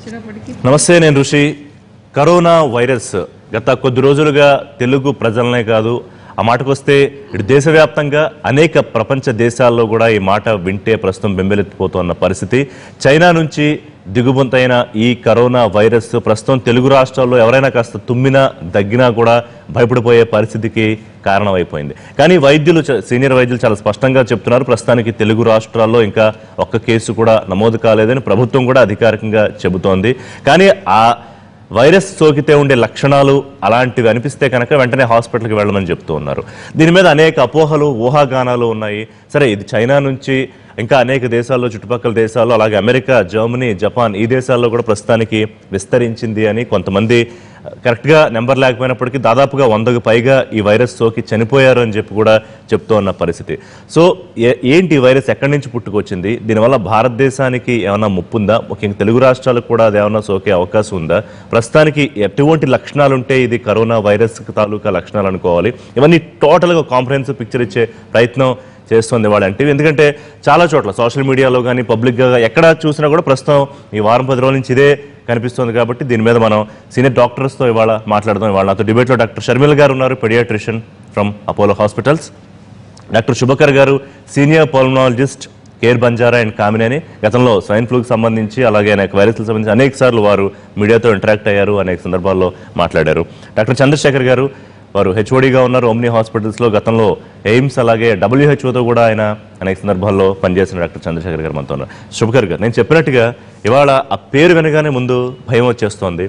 వచ్చినప్పటికీ. నమస్తే, నేను ఋషి. కరోనా వైరస్ గత కొద్ది రోజులుగా తెలుగు ప్రజలనే కాదు, ఆ మాటకొస్తే ఇటు దేశవ్యాప్తంగా అనేక ప్రపంచ దేశాల్లో కూడా ఈ మాట వింటే ప్రస్తుతం బెంబెలెత్తిపోతున్న పరిస్థితి. చైనా నుంచి దిగుబంతైన ఈ కరోనా వైరస్ ప్రస్తుతం తెలుగు రాష్ట్రాల్లో ఎవరైనా కాస్త తుమ్మినా దగ్గినా కూడా భయపడిపోయే పరిస్థితికి కారణమైపోయింది. కానీ వైద్యులు, సీనియర్ వైద్యులు చాలా స్పష్టంగా చెప్తున్నారు, ప్రస్తుతానికి తెలుగు రాష్ట్రాల్లో ఇంకా ఒక్క కేసు కూడా నమోదు కాలేదని ప్రభుత్వం కూడా అధికారికంగా చెబుతోంది. కానీ ఆ వైరస్ సోకితే ఉండే లక్షణాలు అలాంటివి అనిపిస్తే కనుక వెంటనే హాస్పిటల్కి వెళ్ళమని చెప్తూ ఉన్నారు. దీని మీద అనేక అపోహలు, ఊహాగానాలు ఉన్నాయి. సరే, ఇది చైనా నుంచి ఇంకా అనేక దేశాల్లో, చుట్టుపక్కల దేశాల్లో, అలాగే అమెరికా, జర్మనీ, జపాన్ ఈ దేశాల్లో కూడా ప్రస్తుతానికి విస్తరించింది అని కొంతమంది, కరెక్ట్గా నెంబర్ లేకపోయినప్పటికీ దాదాపుగా 100కు పైగా ఈ వైరస్ సోకి చనిపోయారు అని చెప్పి కూడా చెప్తూ ఉన్న పరిస్థితి. సో ఏంటి ఈ వైరస్ ఎక్కడి నుంచి పుట్టుకొచ్చింది? దీనివల్ల భారతదేశానికి ఏమైనా ముప్పు ఉందా? ముఖ్యంగా తెలుగు రాష్ట్రాలకు కూడా అది ఏమైనా సోకే అవకాశం ఉందా? ప్రస్తుతానికి ఎటువంటి లక్షణాలు ఉంటే ఇది కరోనా వైరస్ తాలూకా లక్షణాలు అనుకోవాలి? ఇవన్నీ టోటల్గా కాంప్రహెన్సివ్ పిక్చర్ ఇచ్చే ప్రయత్నం చేస్తుంది వాళ్ళ ఎన్టీవీ. ఎందుకంటే చాలా చోట్ల సోషల్ మీడియాలో కానీ పబ్లిక్గా ఎక్కడ చూసినా కూడా ప్రస్తుతం ఈ వారం 10 రోజుల నుంచి ఇదే కనిపిస్తుంది. కాబట్టి దీని మీద మనం సీనియర్ డాక్టర్స్తో ఇవాళ మాట్లాడదాం. ఇవాళ నాతో డిబేట్లో డాక్టర్ షర్మిల గారు ఉన్నారు, paediatrician from Apollo hospitals. Doctor Shubhakar గారు, senior pulmonologist, Care Banjara and Kamineni. గతంలో స్వైన్ ఫ్లూకి సంబంధించి అలాగే అనేక వైరస్లకు సంబంధించి అనేక సార్లు వారు మీడియాతో ఇంటరాక్ట్ అయ్యారు, అనేక సందర్భాల్లో మాట్లాడారు. డాక్టర్ చంద్రశేఖర్ గారు, వారు హెచ్ఓడిగా ఉన్నారు ఓమ్ని హాస్పిటల్స్లో. గతంలో ఎయిమ్స్ అలాగే WHOతో కూడా ఆయన అనేక సందర్భాల్లో పనిచేసిన డాక్టర్ చంద్రశేఖర్ గారు మనతో ఉన్నారు. శుభకర్ గారు, నేను చెప్పినట్టుగా ఇవాళ ఆ పేరు వినగానే ముందు భయం వచ్చేస్తోంది.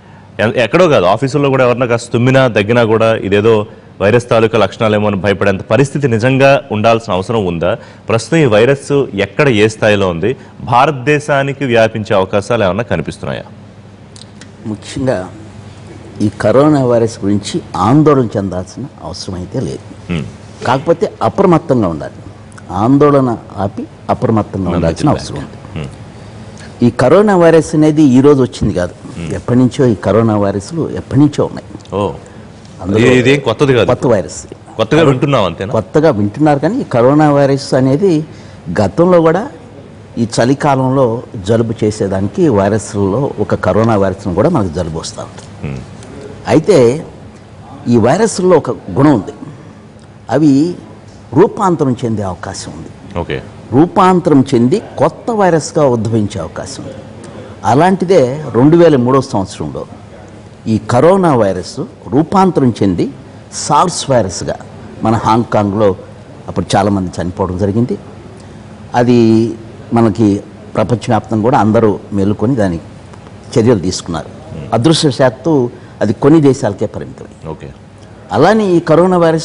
ఎక్కడో కాదు, ఆఫీసుల్లో కూడా ఎవరన్నా కాస్త తుమ్మినా దగ్గినా కూడా ఇదేదో వైరస్ తాలూకా లక్షణాలేమో అని భయపడేంత పరిస్థితి నిజంగా ఉండాల్సిన అవసరం ఉందా? ప్రస్తుతం ఈ వైరస్ ఎక్కడ, ఏ స్థాయిలో ఉంది? భారతదేశానికి వ్యాపించే అవకాశాలు ఏమన్నా కనిపిస్తున్నాయా? ముఖ్యంగా ఈ కరోనా వైరస్ గురించి ఆందోళన చెందాల్సిన అవసరం అయితే లేదు. కాకపోతే అప్రమత్తంగా ఉండాలి. ఆందోళన ఆపి అప్రమత్తంగా ఉండాల్సిన అవసరం ఉంది. ఈ కరోనా వైరస్ అనేది ఈ రోజు వచ్చింది కాదు, ఎప్పటి నుంచో ఈ కరోనా వైరస్లు ఎప్పటి నుంచో ఉన్నాయి. కొత్త వైరస్, కొత్తగా వింటున్నాం అంతేనా? కొత్తగా వింటున్నారు. కానీ ఈ కరోనా వైరస్ అనేది గతంలో కూడా ఈ చలికాలంలో జలుబు చేసేదానికి వైరస్లలో ఒక కరోనా వైరస్ను కూడా మనకు జలుబు వస్తూ ఉంటుంది. అయితే ఈ వైరస్లో ఒక గుణం ఉంది, అవి రూపాంతరం చెందే అవకాశం ఉంది. ఓకే, రూపాంతరం చెంది కొత్త వైరస్గా ఉద్భవించే అవకాశం ఉంది. అలాంటిదే 2003 సంవత్సరంలో ఈ కరోనా వైరస్ రూపాంతరం చెంది సార్స్ వైరస్గా మన హాంకాంగ్లో అప్పుడు చాలామంది చనిపోవడం జరిగింది. అది మనకి ప్రపంచవ్యాప్తంగా కూడా అందరూ మేలుకొని దానికి చర్యలు తీసుకున్నారు. అదృష్టవశాత్తు అది కొన్ని దేశాలకే పరిమితమై. ఓకే, అలానే ఈ కరోనా వైరస్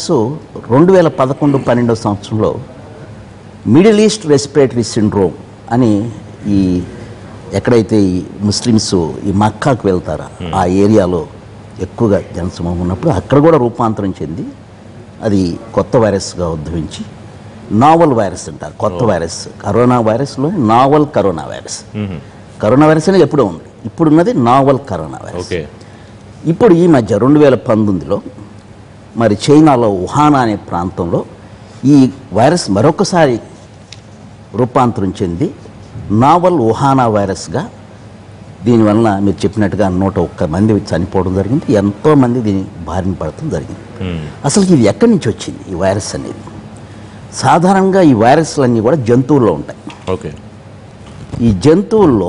2011-12 సంవత్సరంలో మిడిల్ ఈస్ట్ రెస్పిరేటరీ సిండ్రోమ్ అని ఈ ఎక్కడైతే ఈ ముస్లిమ్స్ ఈ మక్కాకు వెళ్తారో ఆ ఏరియాలో ఎక్కువగా జనసమూహం ఉన్నప్పుడు అక్కడ కూడా రూపాంతరం చెంది అది కొత్త వైరస్గా ఉద్భవించి నావల్ వైరస్ అంటారు. కొత్త వైరస్, కరోనా వైరస్లో novel corona virus. Corona virus అనేది ఎప్పుడూ ఉంది, ఇప్పుడున్నది నావల్ కరోనా వైరస్. ఇప్పుడు ఈ మధ్య 2019లో మరి చైనాలో వుహాన్ అనే ప్రాంతంలో ఈ వైరస్ మరొకసారి రూపాంతరం చెంది నావల్ వుహానా వైరస్గా, దీనివల్ల మీరు చెప్పినట్టుగా 101 మంది చనిపోవడం జరిగింది, ఎంతోమంది దీని బారిన పడటం జరిగింది. అసలు ఇది ఎక్కడి నుంచి వచ్చింది ఈ వైరస్ అనేది? సాధారణంగా ఈ వైరస్లన్నీ కూడా జంతువుల్లో ఉంటాయి. ఓకే, ఈ జంతువుల్లో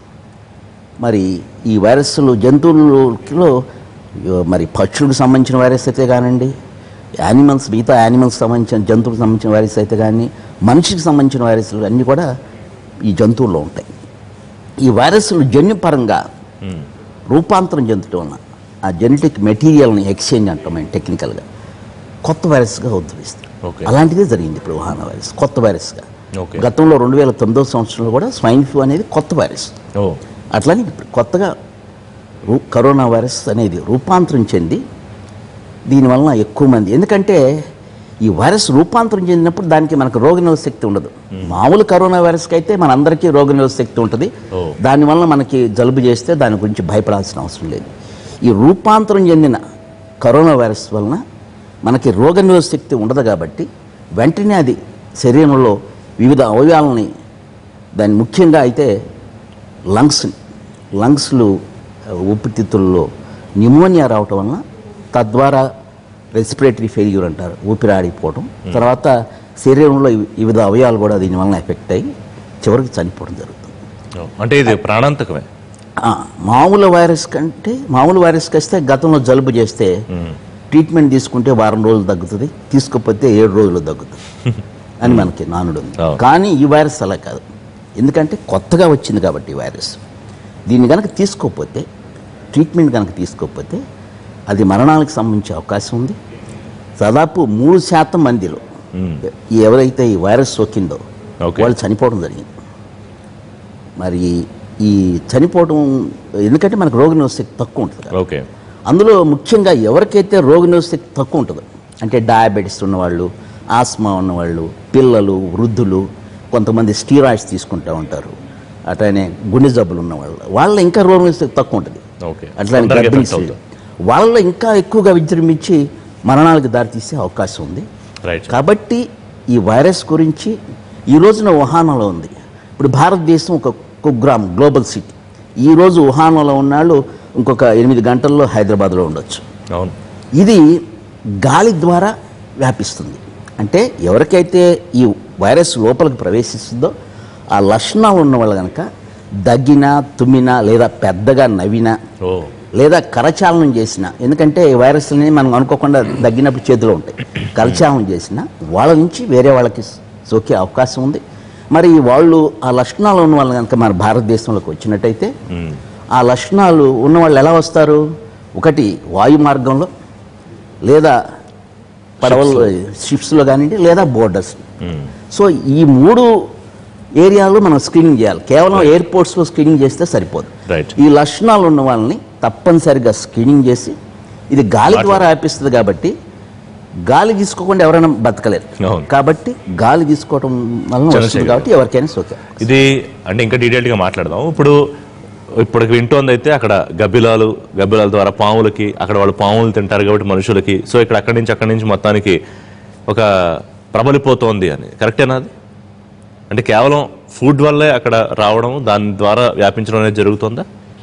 మరి ఈ వైరస్లు జంతువులలో మరి పక్షులకు సంబంధించిన వైరస్ అయితే కానివ్వండి, మిగతా యానిమల్స్కి సంబంధించిన జంతువులకు సంబంధించిన వైరస్ అయితే కానీ, మనిషికి సంబంధించిన వైరస్లు అన్నీ కూడా ఈ జంతువుల్లో ఉంటాయి. ఈ వైరస్లు జన్యుపరంగా రూపాంతరం చెందటం వలన ఆ జెనెటిక్ మెటీరియల్ని ఎక్స్చేంజ్ అంటాం మేము టెక్నికల్గా, కొత్త వైరస్గా ఉద్భవిస్తుంది. అలాంటిదే జరిగింది ఇప్పుడు వుహాన్ వైరస్ కొత్త వైరస్గా. గతంలో 2009 సంవత్సరంలో కూడా స్వైన్ ఫ్లూ అనేది కొత్త వైరస్. అట్లానే ఇప్పుడు కొత్తగా కరోనా వైరస్ అనేది రూపాంతరం చెంది దీనివలన ఎక్కువ మంది, ఎందుకంటే ఈ వైరస్ రూపాంతరం చెందినప్పుడు దానికి మనకు రోగనిరోధక శక్తి ఉండదు. మామూలు కరోనా వైరస్కి అయితే మనందరికీ రోగనిరోధక శక్తి ఉంటుంది, దానివల్ల మనకి జలుబు చేస్తే దాని గురించి భయపడాల్సిన అవసరం లేదు. ఈ రూపాంతరం చెందిన కరోనా వైరస్ వలన మనకి రోగనిరోధక శక్తి ఉండదు కాబట్టి వెంటనే అది శరీరంలో వివిధ అవయవాలని, దాని ముఖ్యంగా అయితే లంగ్స్ని లంగ్స్లు ఊపిరితిత్తుల్లో న్యూమోనియా రావటం వలన తద్వారా రెస్పిరేటరీ ఫెయిల్యూర్ అంటారు, ఊపిరాడిపోవడం. తర్వాత శరీరంలో వివిధ అవయవాలు కూడా దీనివల్ల ఎఫెక్ట్ అయ్యి చివరికి చనిపోవడం జరుగుతుంది. అంటే ఇది ప్రాణాంతకమే. మామూలు వైరస్ వస్తే గతంలో జలుబు చేస్తే ట్రీట్మెంట్ తీసుకుంటే వారం రోజులు తగ్గుతుంది, తీసుకోకపోతే 7 రోజులు తగ్గుతుంది అని మనకి నానుడు ఉంది. కానీ ఈ వైరస్ అలా కాదు, ఎందుకంటే కొత్తగా వచ్చింది కాబట్టి ఈ వైరస్. దీన్ని కనుక తీసుకోకపోతే, ట్రీట్మెంట్ కనుక తీసుకోకపోతే అది మరణాలకు సంబంధించే అవకాశం ఉంది. దాదాపు 3% మందిలో ఎవరైతే ఈ వైరస్ సోకిందో వాళ్ళు చనిపోవడం జరిగింది. మరి ఈ చనిపోవడం ఎందుకంటే మనకు రోగనిరోధక శక్తి తక్కువ ఉంటుంది. ఓకే, అందులో ముఖ్యంగా ఎవరికైతే రోగనిరోధక శక్తి తక్కువ ఉంటుందో, అంటే డయాబెటీస్ ఉన్నవాళ్ళు, ఆస్మా ఉన్నవాళ్ళు, పిల్లలు, వృద్ధులు, కొంతమంది స్టీరాయిడ్స్ తీసుకుంటూ ఉంటారు, అట్లానే గుండె జబ్బులు ఉన్నవాళ్ళు, వాళ్ళ ఇంకా రోగనిరోధక శక్తి తక్కువ ఉంటుంది. అట్లానే గర్భిణీ స్త్రీలు వాళ్ళ ఇంకా ఎక్కువగా విజృంభించి మరణాలకు దారితీసే అవకాశం ఉంది. కాబట్టి ఈ వైరస్ గురించి ఈ రోజున వుహాన్లో ఉంది. ఇప్పుడు భారతదేశం ఒక కుగ్రామ్ గ్లోబల్ సిటీ. ఈరోజు వుహాన్లో ఉన్నాళ్ళు ఇంకొక 8 గంటల్లో హైదరాబాద్లో ఉండొచ్చు. ఇది గాలి ద్వారా వ్యాపిస్తుంది. అంటే ఎవరికైతే ఈ వైరస్ లోపలికి ప్రవేశిస్తుందో ఆ లక్షణాలు ఉన్న వాళ్ళు కనుక దగ్గినా, తుమ్మినా, లేదా పెద్దగా నవ్వినా, లేదా కరచాలనం చేసిన, ఎందుకంటే ఈ వైరస్ని మనం అనుకోకుండా దగ్గినప్పుడు చేతిలో ఉంటాయి, కరచాలనం చేసిన వాళ్ళ నుంచి వేరే వాళ్ళకి సోకే అవకాశం ఉంది. మరి వాళ్ళు ఆ లక్షణాలు ఉన్న వాళ్ళు కనుక మన భారతదేశంలోకి వచ్చినట్టయితే ఆ లక్షణాలు ఉన్నవాళ్ళు ఎలా వస్తారు? ఒకటి వాయు మార్గంలో, లేదా పడవల్లో, షిప్స్లో కానివ్వండి, లేదా బోర్డర్స్. సో ఈ 3 ఏరియాలో మనం స్క్రీనింగ్ చేయాలి. కేవలం ఎయిర్పోర్ట్స్లో స్క్రీనింగ్ చేస్తే సరిపోదు. ఈ లక్షణాలు ఉన్న వాళ్ళని తప్పనిసరిగా స్క్రీనింగ్ చేసి, ఇది గాలి ద్వారా వ్యాపిస్తుంది కాబట్టి గాలి తీసుకోకుండా ఎవరైనా బతకలేరు, కాబట్టి గాలి తీసుకోవడం వలన వస్తుంది కాబట్టి ఎవరికైనా సోకే. ఇది అంటే ఇంకా డీటెయిల్గా మాట్లాడదాం. ఇప్పుడు వింటోంది అయితే అక్కడ గబ్బిలాల ద్వారా పాములకి, అక్కడ వాళ్ళు పాములు తింటారు కాబట్టి మనుషులకి, సో ఇక్కడ అక్కడి నుంచి మొత్తానికి ఒక ప్రబలిపోతోంది అని, కరెక్టేనా? అది అంటే కేవలం ఫుడ్ వల్లే అక్కడ రావడం, దాని ద్వారా వ్యాపించడం అనేది జరుగుతుందా?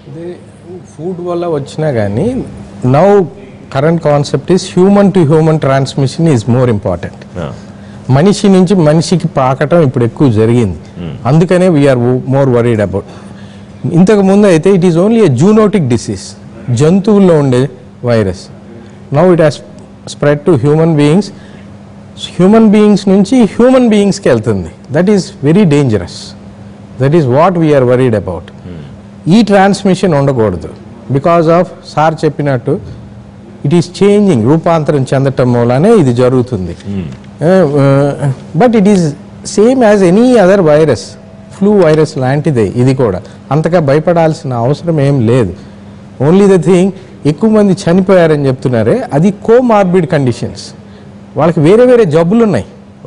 ఫుడ్ వల్ల వచ్చినా కానీ now current concept is human to human transmission is more important. మనిషి నుంచి మనిషికి పాకటం ఇప్పుడు ఎక్కువ జరిగింది, అందుకనే వీఆర్ మోర్ వరీడ్ అబౌట్. ఇంతకు ముందు అయితే it is only a zoonotic disease, జంతువుల్లో ఉండే virus. Now it has spread to human beings. Human beings నుంచి హ్యూమన్ బీయింగ్స్కి వెళ్తుంది. That is very dangerous. That is what we're worried about. ఈ transmission ఉండకూడదు. బికాజ్ ఆఫ్ సార్ చెప్పినట్టు it is changing, రూపాంతరం చెందటం మూలనే ఇది జరుగుతుంది. But it is same as any other virus. Flu virus లాంటిదే ఇది కూడా, అంతగా భయపడాల్సిన అవసరం ఏం లేదు. ఓన్లీ ద థింగ్, ఎక్కువ మంది చనిపోయారని చెప్తున్నారే, అది కోమార్బిడ్ కండిషన్స్. వాళ్ళకి వేరే వేరే జబ్బులు ఉన్నాయి,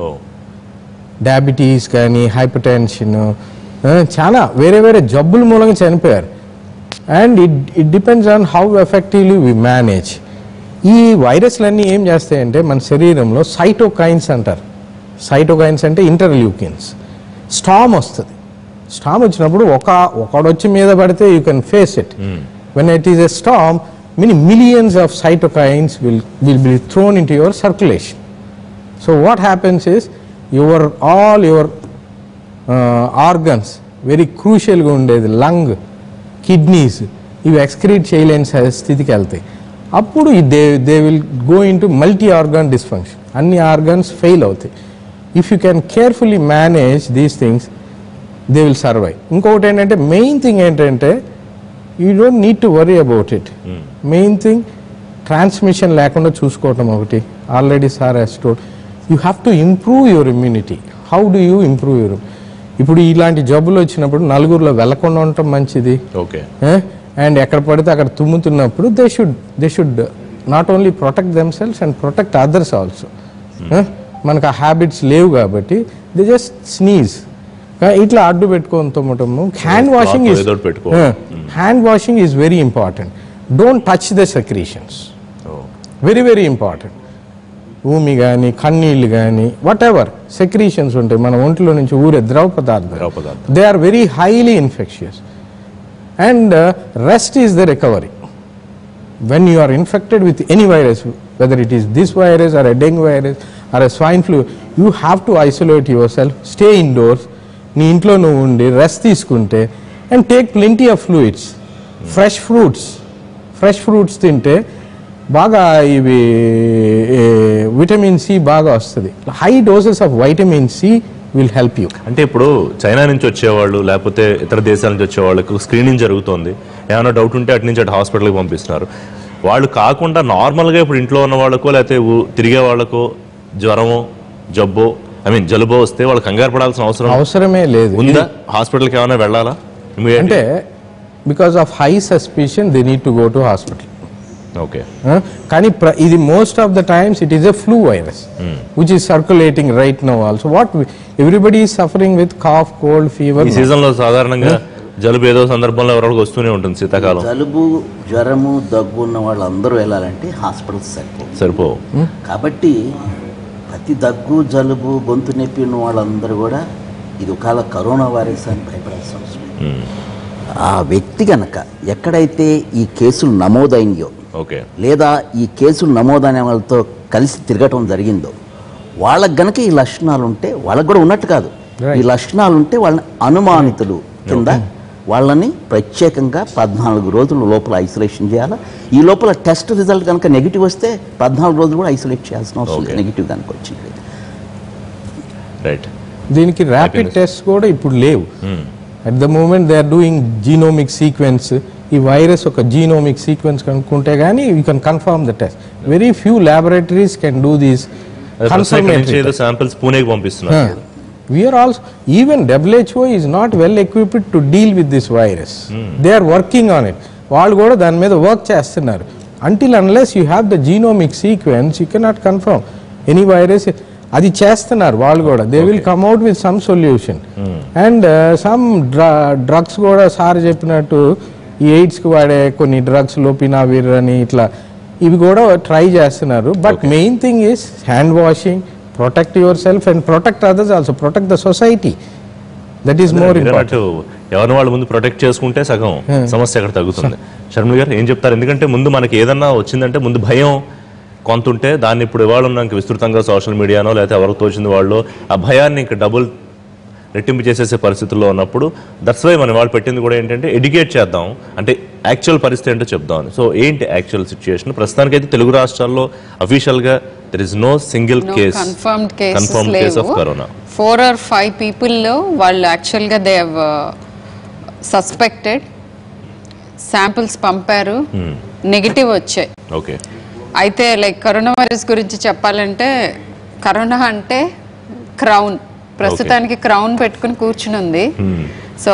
డయాబెటీస్ కానీ, హైపర్ టెన్షన్, చాలా వేరే వేరే జబ్బుల మూలంగా చనిపోయారు. And it depends on how effectively we manage. ఈ వైరస్లన్నీ ఏం చేస్తాయంటే మన శరీరంలో సైటోకైన్స్ అంటారు. సైటోకైన్స్ అంటే ఇంటర్ల్యూకిన్స్. స్టామ్ వస్తుంది. స్టామ్ వచ్చినప్పుడు ఒకడొచ్చి మీద పడితే you can face it. When it is a storm, millions of cytokines will be thrown into your circulation. So what happens is all your organs, very crucial గా ఉండేది lung, kidneys, ఇవి excrete చేయలేని స్థితికి వెళ్తాయి. అప్పుడు they will go into multi organ dysfunction. అన్ని organs fail అవుతాయి. If you can carefully manage these things, they will survive. ఇంకొకటి ఏంటంటే, మెయిన్ థింగ్ ఏంటంటే, you don't need to worry about it. Main thing transmission లేకుండా చూసుకోవటం ఒకటి. Already sir he's told, you have to improve your immunity. How do you improve your? ఇప్పుడు ఇలాంటి జబ్బులు వచ్చినప్పుడు నలుగురిలో వెళ్లకుండా ఉండటం మంచిది. ఓకే. అండ్ ఎక్కడ పడితే అక్కడ తుమ్ముతున్నప్పుడు they should not only protect themselves and protect others also. మనకు ఆ హ్యాబిట్స్ లేవు కాబట్టి దే జస్ట్ స్నీజ్, ఇట్లా అడ్డు పెట్టుకొని తుమ్మటము. Hand washing is very important. Don't touch the secretions, very very important. భూమి కానీ, కన్నీళ్ళు కానీ, వాట్ ఎవర్ సెక్రీషన్స్ ఉంటాయి మన ఒంట్లో నుంచి ఊరే ద్రవ పదార్థాలు, they are very highly infectious. And rest is the recovery. When you are infected with any virus, whether it is this virus or a dengue virus or a swine flu, you have to isolate yourself, stay indoors, నీ ఇంట్లో నువ్వు ఉండి rest తీసుకుంటే and take plenty of fluids, fresh fruits తింటే బాగా ఇవి vitamin C బాగా వస్తుంది. High doses of vitamin C will help you. అంటే ఇప్పుడు చైనా నుంచి వచ్చేవాళ్ళు లేకపోతే ఇతర దేశాల నుంచి వచ్చేవాళ్ళకు స్క్రీనింగ్ జరుగుతుంది, ఏమైనా డౌట్ ఉంటే అటు నుంచి అటు హాస్పిటల్కి పంపిస్తున్నారు. వాళ్ళు కాకుండా నార్మల్గా ఇప్పుడు ఇంట్లో ఉన్న వాళ్ళకో లేకపోతే తిరిగే వాళ్ళకో జ్వరమో జలుబో వస్తే వాళ్ళు కంగారు పడాల్సిన అవసరమే లేదు. ఉందా? హాస్పిటల్కి ఏమైనా వెళ్ళాలా? అంటే because of high suspicion they need to go to hospital. Okay. కానీ ఇది most of the times it is a flu virus which is circulating right now also. What everybody is suffering with cough, cold, fever. ఈ season లో సాధారణంగా జలుబు ఏదో సందర్భంలో ఎవరికి వస్తూనే ఉంటుంది. శీతాకాలం జలుబు, జ్వరము, దగ్గు ఉన్న వాళ్ళందరూ వెళ్ళాలంటే హాస్పిటల్స్ సరిపోవు. కాబట్టి ప్రతి దగ్గు, జలుబు, గొంతు నొప్పి ఉన్న వాళ్ళందరూ కూడా ఇది ఒకవేళ కరోనా వైరస్ అని భయపడాల్సిన అవసరం లేదు. ఆ వ్యక్తి కనుక ఎక్కడైతే ఈ కేసులు నమోదైనయో లేదా ఈ కేసులు నమోదైన వాళ్ళతో కలిసి తిరగటం జరిగిందో వాళ్ళకి గనక ఈ లక్షణాలు ఉంటే, వాళ్ళకు కూడా ఉన్నట్టు కాదు, ఈ లక్షణాలు ఉంటే వాళ్ళని అనుమానితులు కింద వాళ్ళని ప్రత్యేకంగా 14 రోజుల లోపల ఐసోలేషన్ చేయాలి. ఈ లోపల టెస్ట్ రిజల్ట్ కనుక నెగిటివ్ వస్తే 14 రోజులు కూడా ఐసోలేట్ చేయాల్సిన అవసరం లేదు, నెగిటివ్ కనుక వచ్చింది. దీనికి ర్యాపిడ్ టెస్ట్ కూడా ఇప్పుడు లేవు. At the moment they are doing genomic sequence. ఈ వైరస్ ఒక జీనోమిక్ సీక్వెన్స్ కనుక్కుంటే కానీ you can confirm the test. Very few laboratories can do these confirmatory samples పూణేకి పంపిస్తున్నారు. We are also, even WHO is not well equipped to deal with this virus. They are working on it. వాళ్ళు కూడా దాని మీద work చేస్తున్నారు. Until unless you have the genomic sequence, you cannot confirm any virus. అది చేస్తున్నారు వాళ్ళు కూడా. They will come out with some solution. And some drugs కూడా సార్ చెప్పినట్టు ఈ ఎయిడ్స్కి వాడే కొన్ని డ్రగ్స్, లోపినావిర్ అని ఇట్లా ఇవి కూడా ట్రై చేస్తున్నారు. But main thing is hand washing, protect yourself and protect others also, protect the society. That is more important. ఎవరిని వాళ్ళు ముందు ప్రొటెక్ట్ చేసుకుంటే సగం సమస్య అక్కడ తగ్గుతుంది. శర్మిల గారు ఏం చెప్తారు? ఎందుకంటే ముందు మనకి ఏదన్నా వచ్చిందంటే ముందు భయం కొంత ఉంటే దాన్ని ఇప్పుడు ఇవాళ ఉన్నాక విస్తృతంగా సోషల్ మీడియానో లేకపోతే ఎవరికి తోచింది వాళ్ళు ఆ భయాన్ని ఇంకా డబుల్ రెట్టింపు చేసేసే పరిస్థితుల్లో ఉన్నప్పుడు దట్స్ వై మన వాళ్ళు పెట్టింది కూడా ఏంటంటే ఎడ్యుకేట్ చేద్దాం, అంటే యాక్చువల్ పరిస్థితి ఏంటో చెప్దామని. సో ఏంటి యాక్చువల్ సిచ్యుయేషన్? ప్రస్తుతానికైతే తెలుగు రాష్ట్రాల్లో అఫీషియల్గా there is no single case confirmed case of corona. 4 or 5 people లో వాళ్ళు యాక్చువల్ గా దే హావ్ సస్పెక్టెడ్, శాంపిల్స్ పంపారు, నెగటివ్ వచ్చాయి. ఓకే. అయితే లైక్ కరోనా వైరస్ గురించి చెప్పాలంటే కరోనా అంటే క్రౌన్, ప్రస్తుతానికి క్రౌన్ పెట్టుకుని కూర్చుని ఉంది. సో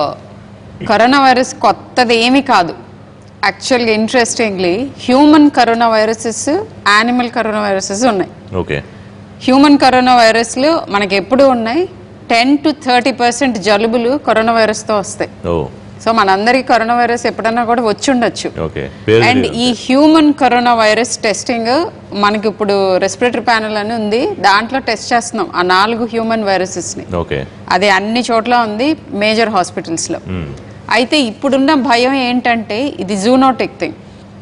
కరోనా వైరస్ కొత్తది ఏమీ కాదు. యాక్చువల్గా interestingly human corona viruses, animal corona viruses ఉన్నాయి. ఓకే. హ్యూమన్ కరోనా వైరస్లు మనకి ఎప్పుడు ఉన్నాయి, 10 to 30% జలుబులు కరోనా వైరస్తో వస్తాయి. సో మనందరికి కరోనా వైరస్ ఎప్పుడన్నా కూడా వచ్చి ఉండొచ్చు. అండ్ ఈ హ్యూమన్ కరోనా వైరస్ టెస్టింగ్ మనకి ఇప్పుడు రెస్పిరేటరీ ప్యానెల్ అని ఉంది, దాంట్లో టెస్ట్ చేస్తున్నాం ఆ 4 హ్యూమన్ వైరసెస్ని. అది అన్ని చోట్ల ఉంది, మేజర్ హాస్పిటల్స్లో. అయితే ఇప్పుడున్న భయం ఏంటంటే ఇది జూనోటిక్ థింగ్.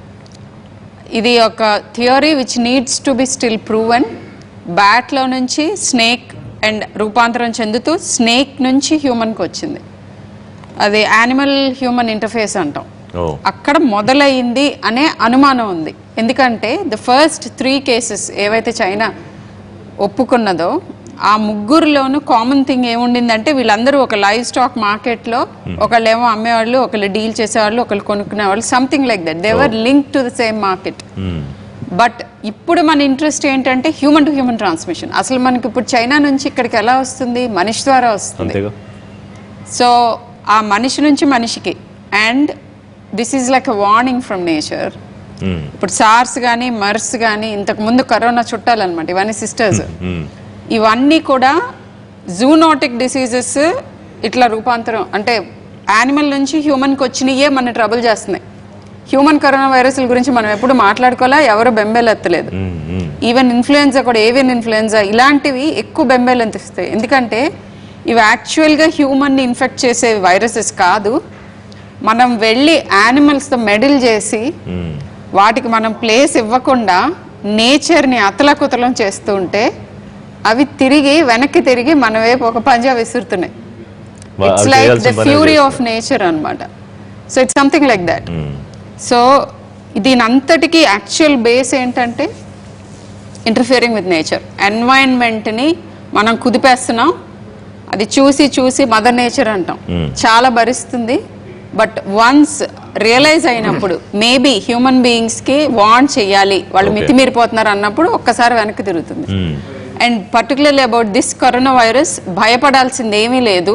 ఇది ఒక theory which needs to be still proven. బ్యాట్లో నుంచి స్నేక్ అండ్ రూపాంతరం చెందుతూ స్నేక్ నుంచి హ్యూమన్కి వచ్చింది. అది యానిమల్ హ్యూమన్ ఇంటర్ఫేస్ అంటాం. అక్కడ మొదలైంది అనే అనుమానం ఉంది. ఎందుకంటే ద ఫస్ట్ 3 కేసెస్ ఏవైతే చైనా ఒప్పుకున్నదో ఆ ముగ్గురులోనూ కామన్ థింగ్ ఏముండిందంటే వీళ్ళందరూ ఒక లైవ్ స్టాక్ మార్కెట్లో ఒకళ్ళేమో అమ్మేవాళ్ళు, ఒకళ్ళు డీల్ చేసేవాళ్ళు, ఒకళ్ళు కొనుక్కునేవాళ్ళు, something like that. They were link to the same market. But ఇప్పుడు మన ఇంట్రెస్ట్ ఏంటంటే హ్యూమన్ టు హ్యూమన్ ట్రాన్స్మిషన్. అసలు మనకి ఇప్పుడు చైనా నుంచి ఇక్కడికి ఎలా వస్తుంది? మనిషి ద్వారా వస్తుంది. సో ఆ మనిషి నుంచి మనిషికి. And this is like a warning from nature. ఇప్పుడు సార్స్ కానీ మర్స్ కానీ ఇంతకుముందు కరోనా చుట్టాలన్నమాట, ఇవన్నీ సిస్టర్స్. ఇవన్నీ కూడా జూనోటిక్ డిసీజెస్. ఇట్లా రూపాంతరం అంటే యానిమల్ నుంచి హ్యూమన్కి వచ్చినయే మన ట్రబుల్ చేస్తున్నాయి. హ్యూమన్ కరోనా వైరస్ల గురించి మనం ఎప్పుడు మాట్లాడుకోలే, ఎవరు బెంబేలెత్తలేదు. ఈవెన్ ఇన్ఫ్లుయెన్జా కూడా, ఏవియన్ ఇన్ఫ్లుయెన్జా ఇలాంటివి ఎక్కువ బెంబేలెత్తిస్తాయి. ఎందుకంటే ఇవి యాక్చువల్గా హ్యూమన్ని ఇన్ఫెక్ట్ చేసే వైరసెస్ కాదు. మనం వెళ్ళి యానిమల్స్తో మెడిల్ చేసి వాటికి మనం ప్లేస్ ఇవ్వకుండా నేచర్ని అతలకుతలం చేస్తూ ఉంటే అవి వెనక్కి తిరిగి మన వైపు ఒక పంజా విసురుతున్నాయి. It's like the fury of nature అన్నమాట. So it's something like that. So దీని అంతటికీ యాక్చువల్ బేస్ ఏంటంటే ఇంటర్ఫియరింగ్ విత్ నేచర్. ఎన్వైరన్మెంట్ని మనం కుదిపేస్తున్నాం. అది చూసి చూసి మదర్ నేచర్ అంటాం, చాలా భరిస్తుంది. బట్ వన్స్ రియలైజ్ అయినప్పుడు మేబీ హ్యూమన్ బీయింగ్స్కి వాంట్ చెయ్యాలి, వాళ్ళు మితిమీరిపోతున్నారు అన్నప్పుడు ఒక్కసారి వెనక్కి తిరుగుతుంది. And particularly about this corona virus భయపడాల్సింది ఏమీ లేదు.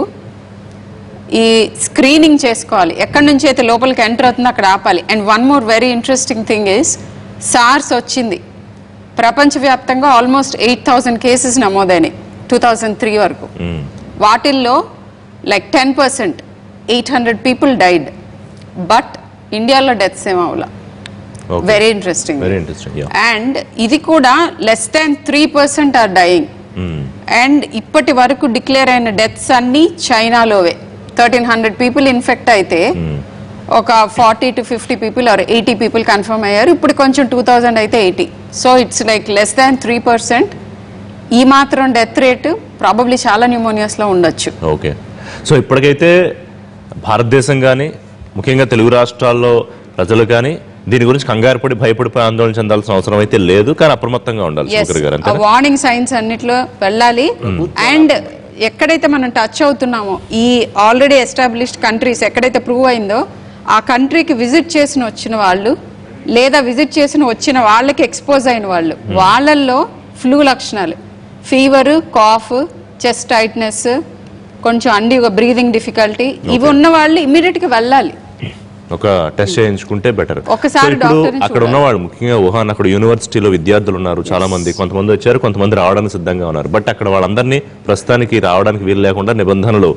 ఈ స్క్రీనింగ్ చేసుకోవాలి, ఎక్కడి నుంచి అయితే లోపలికి ఎంటర్ అవుతుందో అక్కడ ఆపాలి. And one more very interesting thing is SARS వచ్చింది ప్రపంచవ్యాప్తంగా ఆల్మోస్ట్ 8,000 కేసెస్ నమోదైనాయి 2003 వరకు. వాటిల్లో లైక్ 10% 800 పీపుల్ డైడ్. బట్ ఇండియాలో డెత్స్ ఏమవలా. Very interesting. అండ్ ఇది కూడా less than 3% are dying. And ఇప్పటి వరకు డిక్లేర్ అయిన డెత్స్ అన్ని చైనాలోవే. 1,300 పీపుల్ ఇన్ఫెక్ట్ అయితే ఒక 40 to 50 people are 80 people confirm అయ్యారు. ఇప్పుడు కొంచెం 2,000 అయితే 80. So it's like less than 3%. ఈ మాత్రం డెత్ రేటు ప్రాబబ్లీ చాలా న్యూమోనియాస్లో ఉండొచ్చు. ఓకే. సో ఇప్పటికైతే భారతదేశం కానీ ముఖ్యంగా తెలుగు రాష్ట్రాల్లో ప్రజలు కానీ దీని గురించి కంగారు పడి భయపడిపోయి ఆందోళన చెందాల్సిన అవసరం అయితే లేదు, కానీ అప్రమత్తంగా ఉండాలి. వార్నింగ్ సైన్స్ అన్నిట్లో వెళ్ళాలి. అండ్ ఎక్కడైతే మనం టచ్ అవుతున్నామో ఈ ఆల్రెడీ ఎస్టాబ్లిష్డ్ కంట్రీస్ ఎక్కడైతే ప్రూవ్ అయిందో ఆ కంట్రీకి విజిట్ చేసిన వచ్చిన వాళ్ళు లేదా విజిట్ చేసిన వచ్చిన వాళ్ళకి ఎక్స్పోజ్ అయిన వాళ్ళు, వాళ్ళల్లో ఫ్లూ లక్షణాలు, ఫీవరు, కాఫ్, చెస్ట్ టైట్నెస్, కొంచెం బ్రీదింగ్ డిఫికల్టీ ఇవి ఉన్న వాళ్ళు ఇమీడియట్ గా వెళ్ళాలి, ఒక టెస్ట్ చేయించుకుంటే బెటర్. ఒకసారి అక్కడ ఉన్నవాళ్ళు ముఖ్యంగా వుహాన్ అక్కడ యూనివర్సిటీలో విద్యార్థులు ఉన్నారు చాలా మంది. కొంతమంది వచ్చారు, కొంతమంది రావడానికి సిద్ధంగా ఉన్నారు. బట్ అక్కడ వాళ్ళందరినీ ప్రస్తుతానికి రావడానికి వీలు లేకుండా నిబంధనలు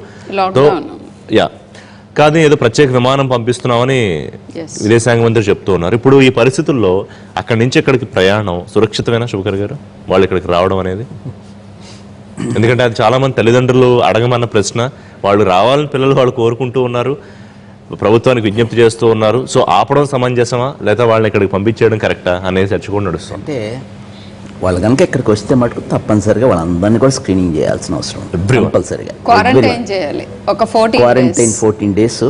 కానీ ఏదో ప్రత్యేక విమానం పంపిస్తున్నామని విదేశాంగ మంత్రి చెప్తూ ఉన్నారు. ఇప్పుడు ఈ పరిస్థితుల్లో అక్కడి నుంచి ఇక్కడికి ప్రయాణం సురక్షితమైన శుభకర్ గారు వాళ్ళు ఇక్కడికి రావడం అనేది? ఎందుకంటే అది చాలా మంది తల్లిదండ్రులు అడగమన్న ప్రశ్న. వాళ్ళు రావాలని పిల్లలు వాళ్ళు కోరుకుంటూ ఉన్నారు, ప్రభుత్వానికి విజ్ఞప్తి చేస్తూ ఉన్నారు. సో ఆపడం సమంజసమా లేదా వాళ్ళని ఇక్కడికి పంపించేయడం కరెక్టా అనేది చర్చ కూడా నడుస్తుంది. అంటే వాళ్ళు కనుక ఇక్కడికి వస్తే మటుకు తప్పనిసరిగా వాళ్ళందరినీ కూడా స్క్రీనింగ్ చేయాల్సిన అవసరం ఉంది. కంపల్సరీగా క్వారంటైన్ చేయాలి. ఒక 14 days.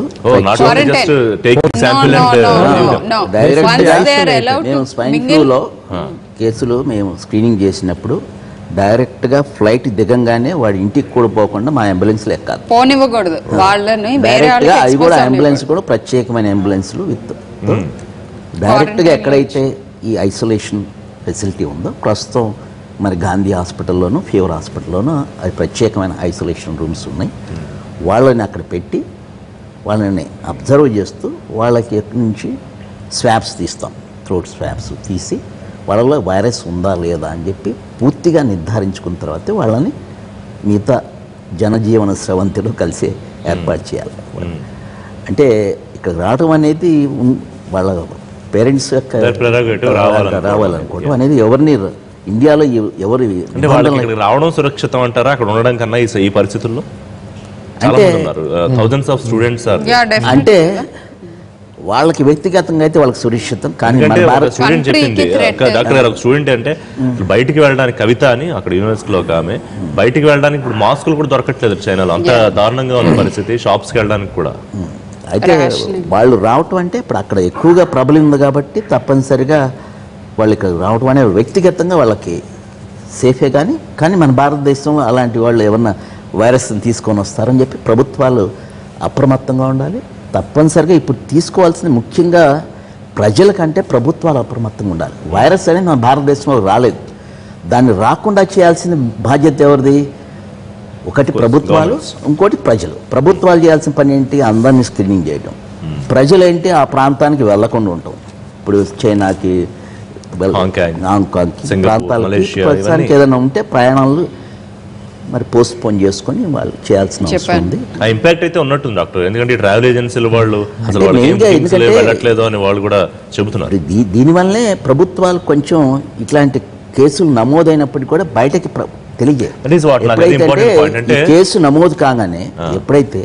మేము స్వైన్ ఫ్లూలో కేసులు మేము స్క్రీనింగ్ చేసినప్పుడు డైరెక్ట్గా ఫ్లైట్ దిగంగానే వాడి ఇంటికి కూడా పోకుండా మా అంబులెన్స్లు ఎక్కాలి, పోనివ్వకూడదు వాళ్ళని. డైరెక్ట్గా అవి కూడా అంబులెన్స్ కూడా ప్రత్యేకమైన అంబులెన్స్లు విత్ డైరెక్ట్గా ఎక్కడైతే ఈ ఐసోలేషన్ ఫెసిలిటీ ఉందో ప్రస్తుతం మరి గాంధీ హాస్పిటల్లోనూ ఫీవర్ హాస్పిటల్లోనూ అది ప్రత్యేకమైన ఐసోలేషన్ రూమ్స్ ఉన్నాయి. వాళ్ళని అక్కడ పెట్టి వాళ్ళని అబ్జర్వ్ చేస్తూ వాళ్ళకి ఎక్కడి నుంచి స్వాబ్స్ తీస్తాం, థ్రోట్ స్వాబ్స్ తీసి వాళ్ళలో వైరస్ ఉందా లేదా అని చెప్పి పూర్తిగా నిర్ధారించుకున్న తర్వాత వాళ్ళని మిగతా జనజీవన స్రవంతిలో కలిసి ఏర్పాటు చేయాలి. అంటే ఇక్కడ రావడం అనేది వాళ్ళ పేరెంట్స్ యొక్క రావాలనుకోవడం అనేది ఎవరిని ఇండియాలో ఎవరి రావడం సురక్షితం అంటారా అక్కడ ఉండడం కన్నా ఈ పరిస్థితుల్లో? అంటే వాళ్ళకి వ్యక్తిగతంగా అయితే వాళ్ళకి సురక్షితం, కానీ స్టూడెంట్ అంటే బయటికి వెళ్ళడానికి కవిత అని అక్కడ యూనివర్సిటీలో ఒక ఆమె బయటికి వెళ్ళడానికి ఇప్పుడు మాస్కులు కూడా దొరకట్లేదు చైనాలో, అంత దారుణంగా ఉన్న పరిస్థితి. షాప్స్కి వెళ్ళడానికి కూడా అయితే వాళ్ళు రావటం అంటే ఇప్పుడు అక్కడ ఎక్కువగా ప్రబలి ఉంది కాబట్టి తప్పనిసరిగా వాళ్ళు ఇక్కడ రావటం అనేది వ్యక్తిగతంగా వాళ్ళకి సేఫే. కానీ మన భారతదేశంలో అలాంటి వాళ్ళు ఏమన్నా వైరస్ని తీసుకొని వస్తారని చెప్పి ప్రభుత్వాలు అప్రమత్తంగా ఉండాలి. తప్పనిసరిగా ఇప్పుడు తీసుకోవాల్సిన ముఖ్యంగా ప్రజల కంటే ప్రభుత్వాలు అప్రమత్తంగా ఉండాలి. వైరస్ అనేది మన భారతదేశంలో రాలేదు, దాన్ని రాకుండా చేయాల్సిన బాధ్యత ఎవరిది? ఒకటి ప్రభుత్వాలు, ఇంకోటి ప్రజలు. ప్రభుత్వాలు చేయాల్సిన పని ఏంటి? అందరినీ స్క్రీనింగ్ చేయడం. ప్రజలేంటి? ఆ ప్రాంతానికి వెళ్లకుండా ఉంటాం. ఇప్పుడు చైనాకి, హాంకాంగ్కి ప్రాంతాలకి ఏదైనా ఉంటే ప్రయాణాలు మరి పోస్ట్ పోన్ చేసుకొని వాళ్ళు చేయాల్సిన అవసరం ఉంది. ఆ ఇంపాక్ట్ అయితే ఉన్నట్టుంది డాక్టర్, ఎందుకంటే ట్రావెల్ ఏజెన్సీలు వాళ్ళు వెళ్ళట్లేదు అని వాళ్ళు కూడా చెబుతున్నారు. దీనివల్లే ప్రభుత్వాలు కొంచెం ఇట్లాంటి కేసులు నమోదైనప్పటికీ కూడా బయటకి తెలియజేయాలి. కేసు నమోదు కాగానే ఎప్పుడైతే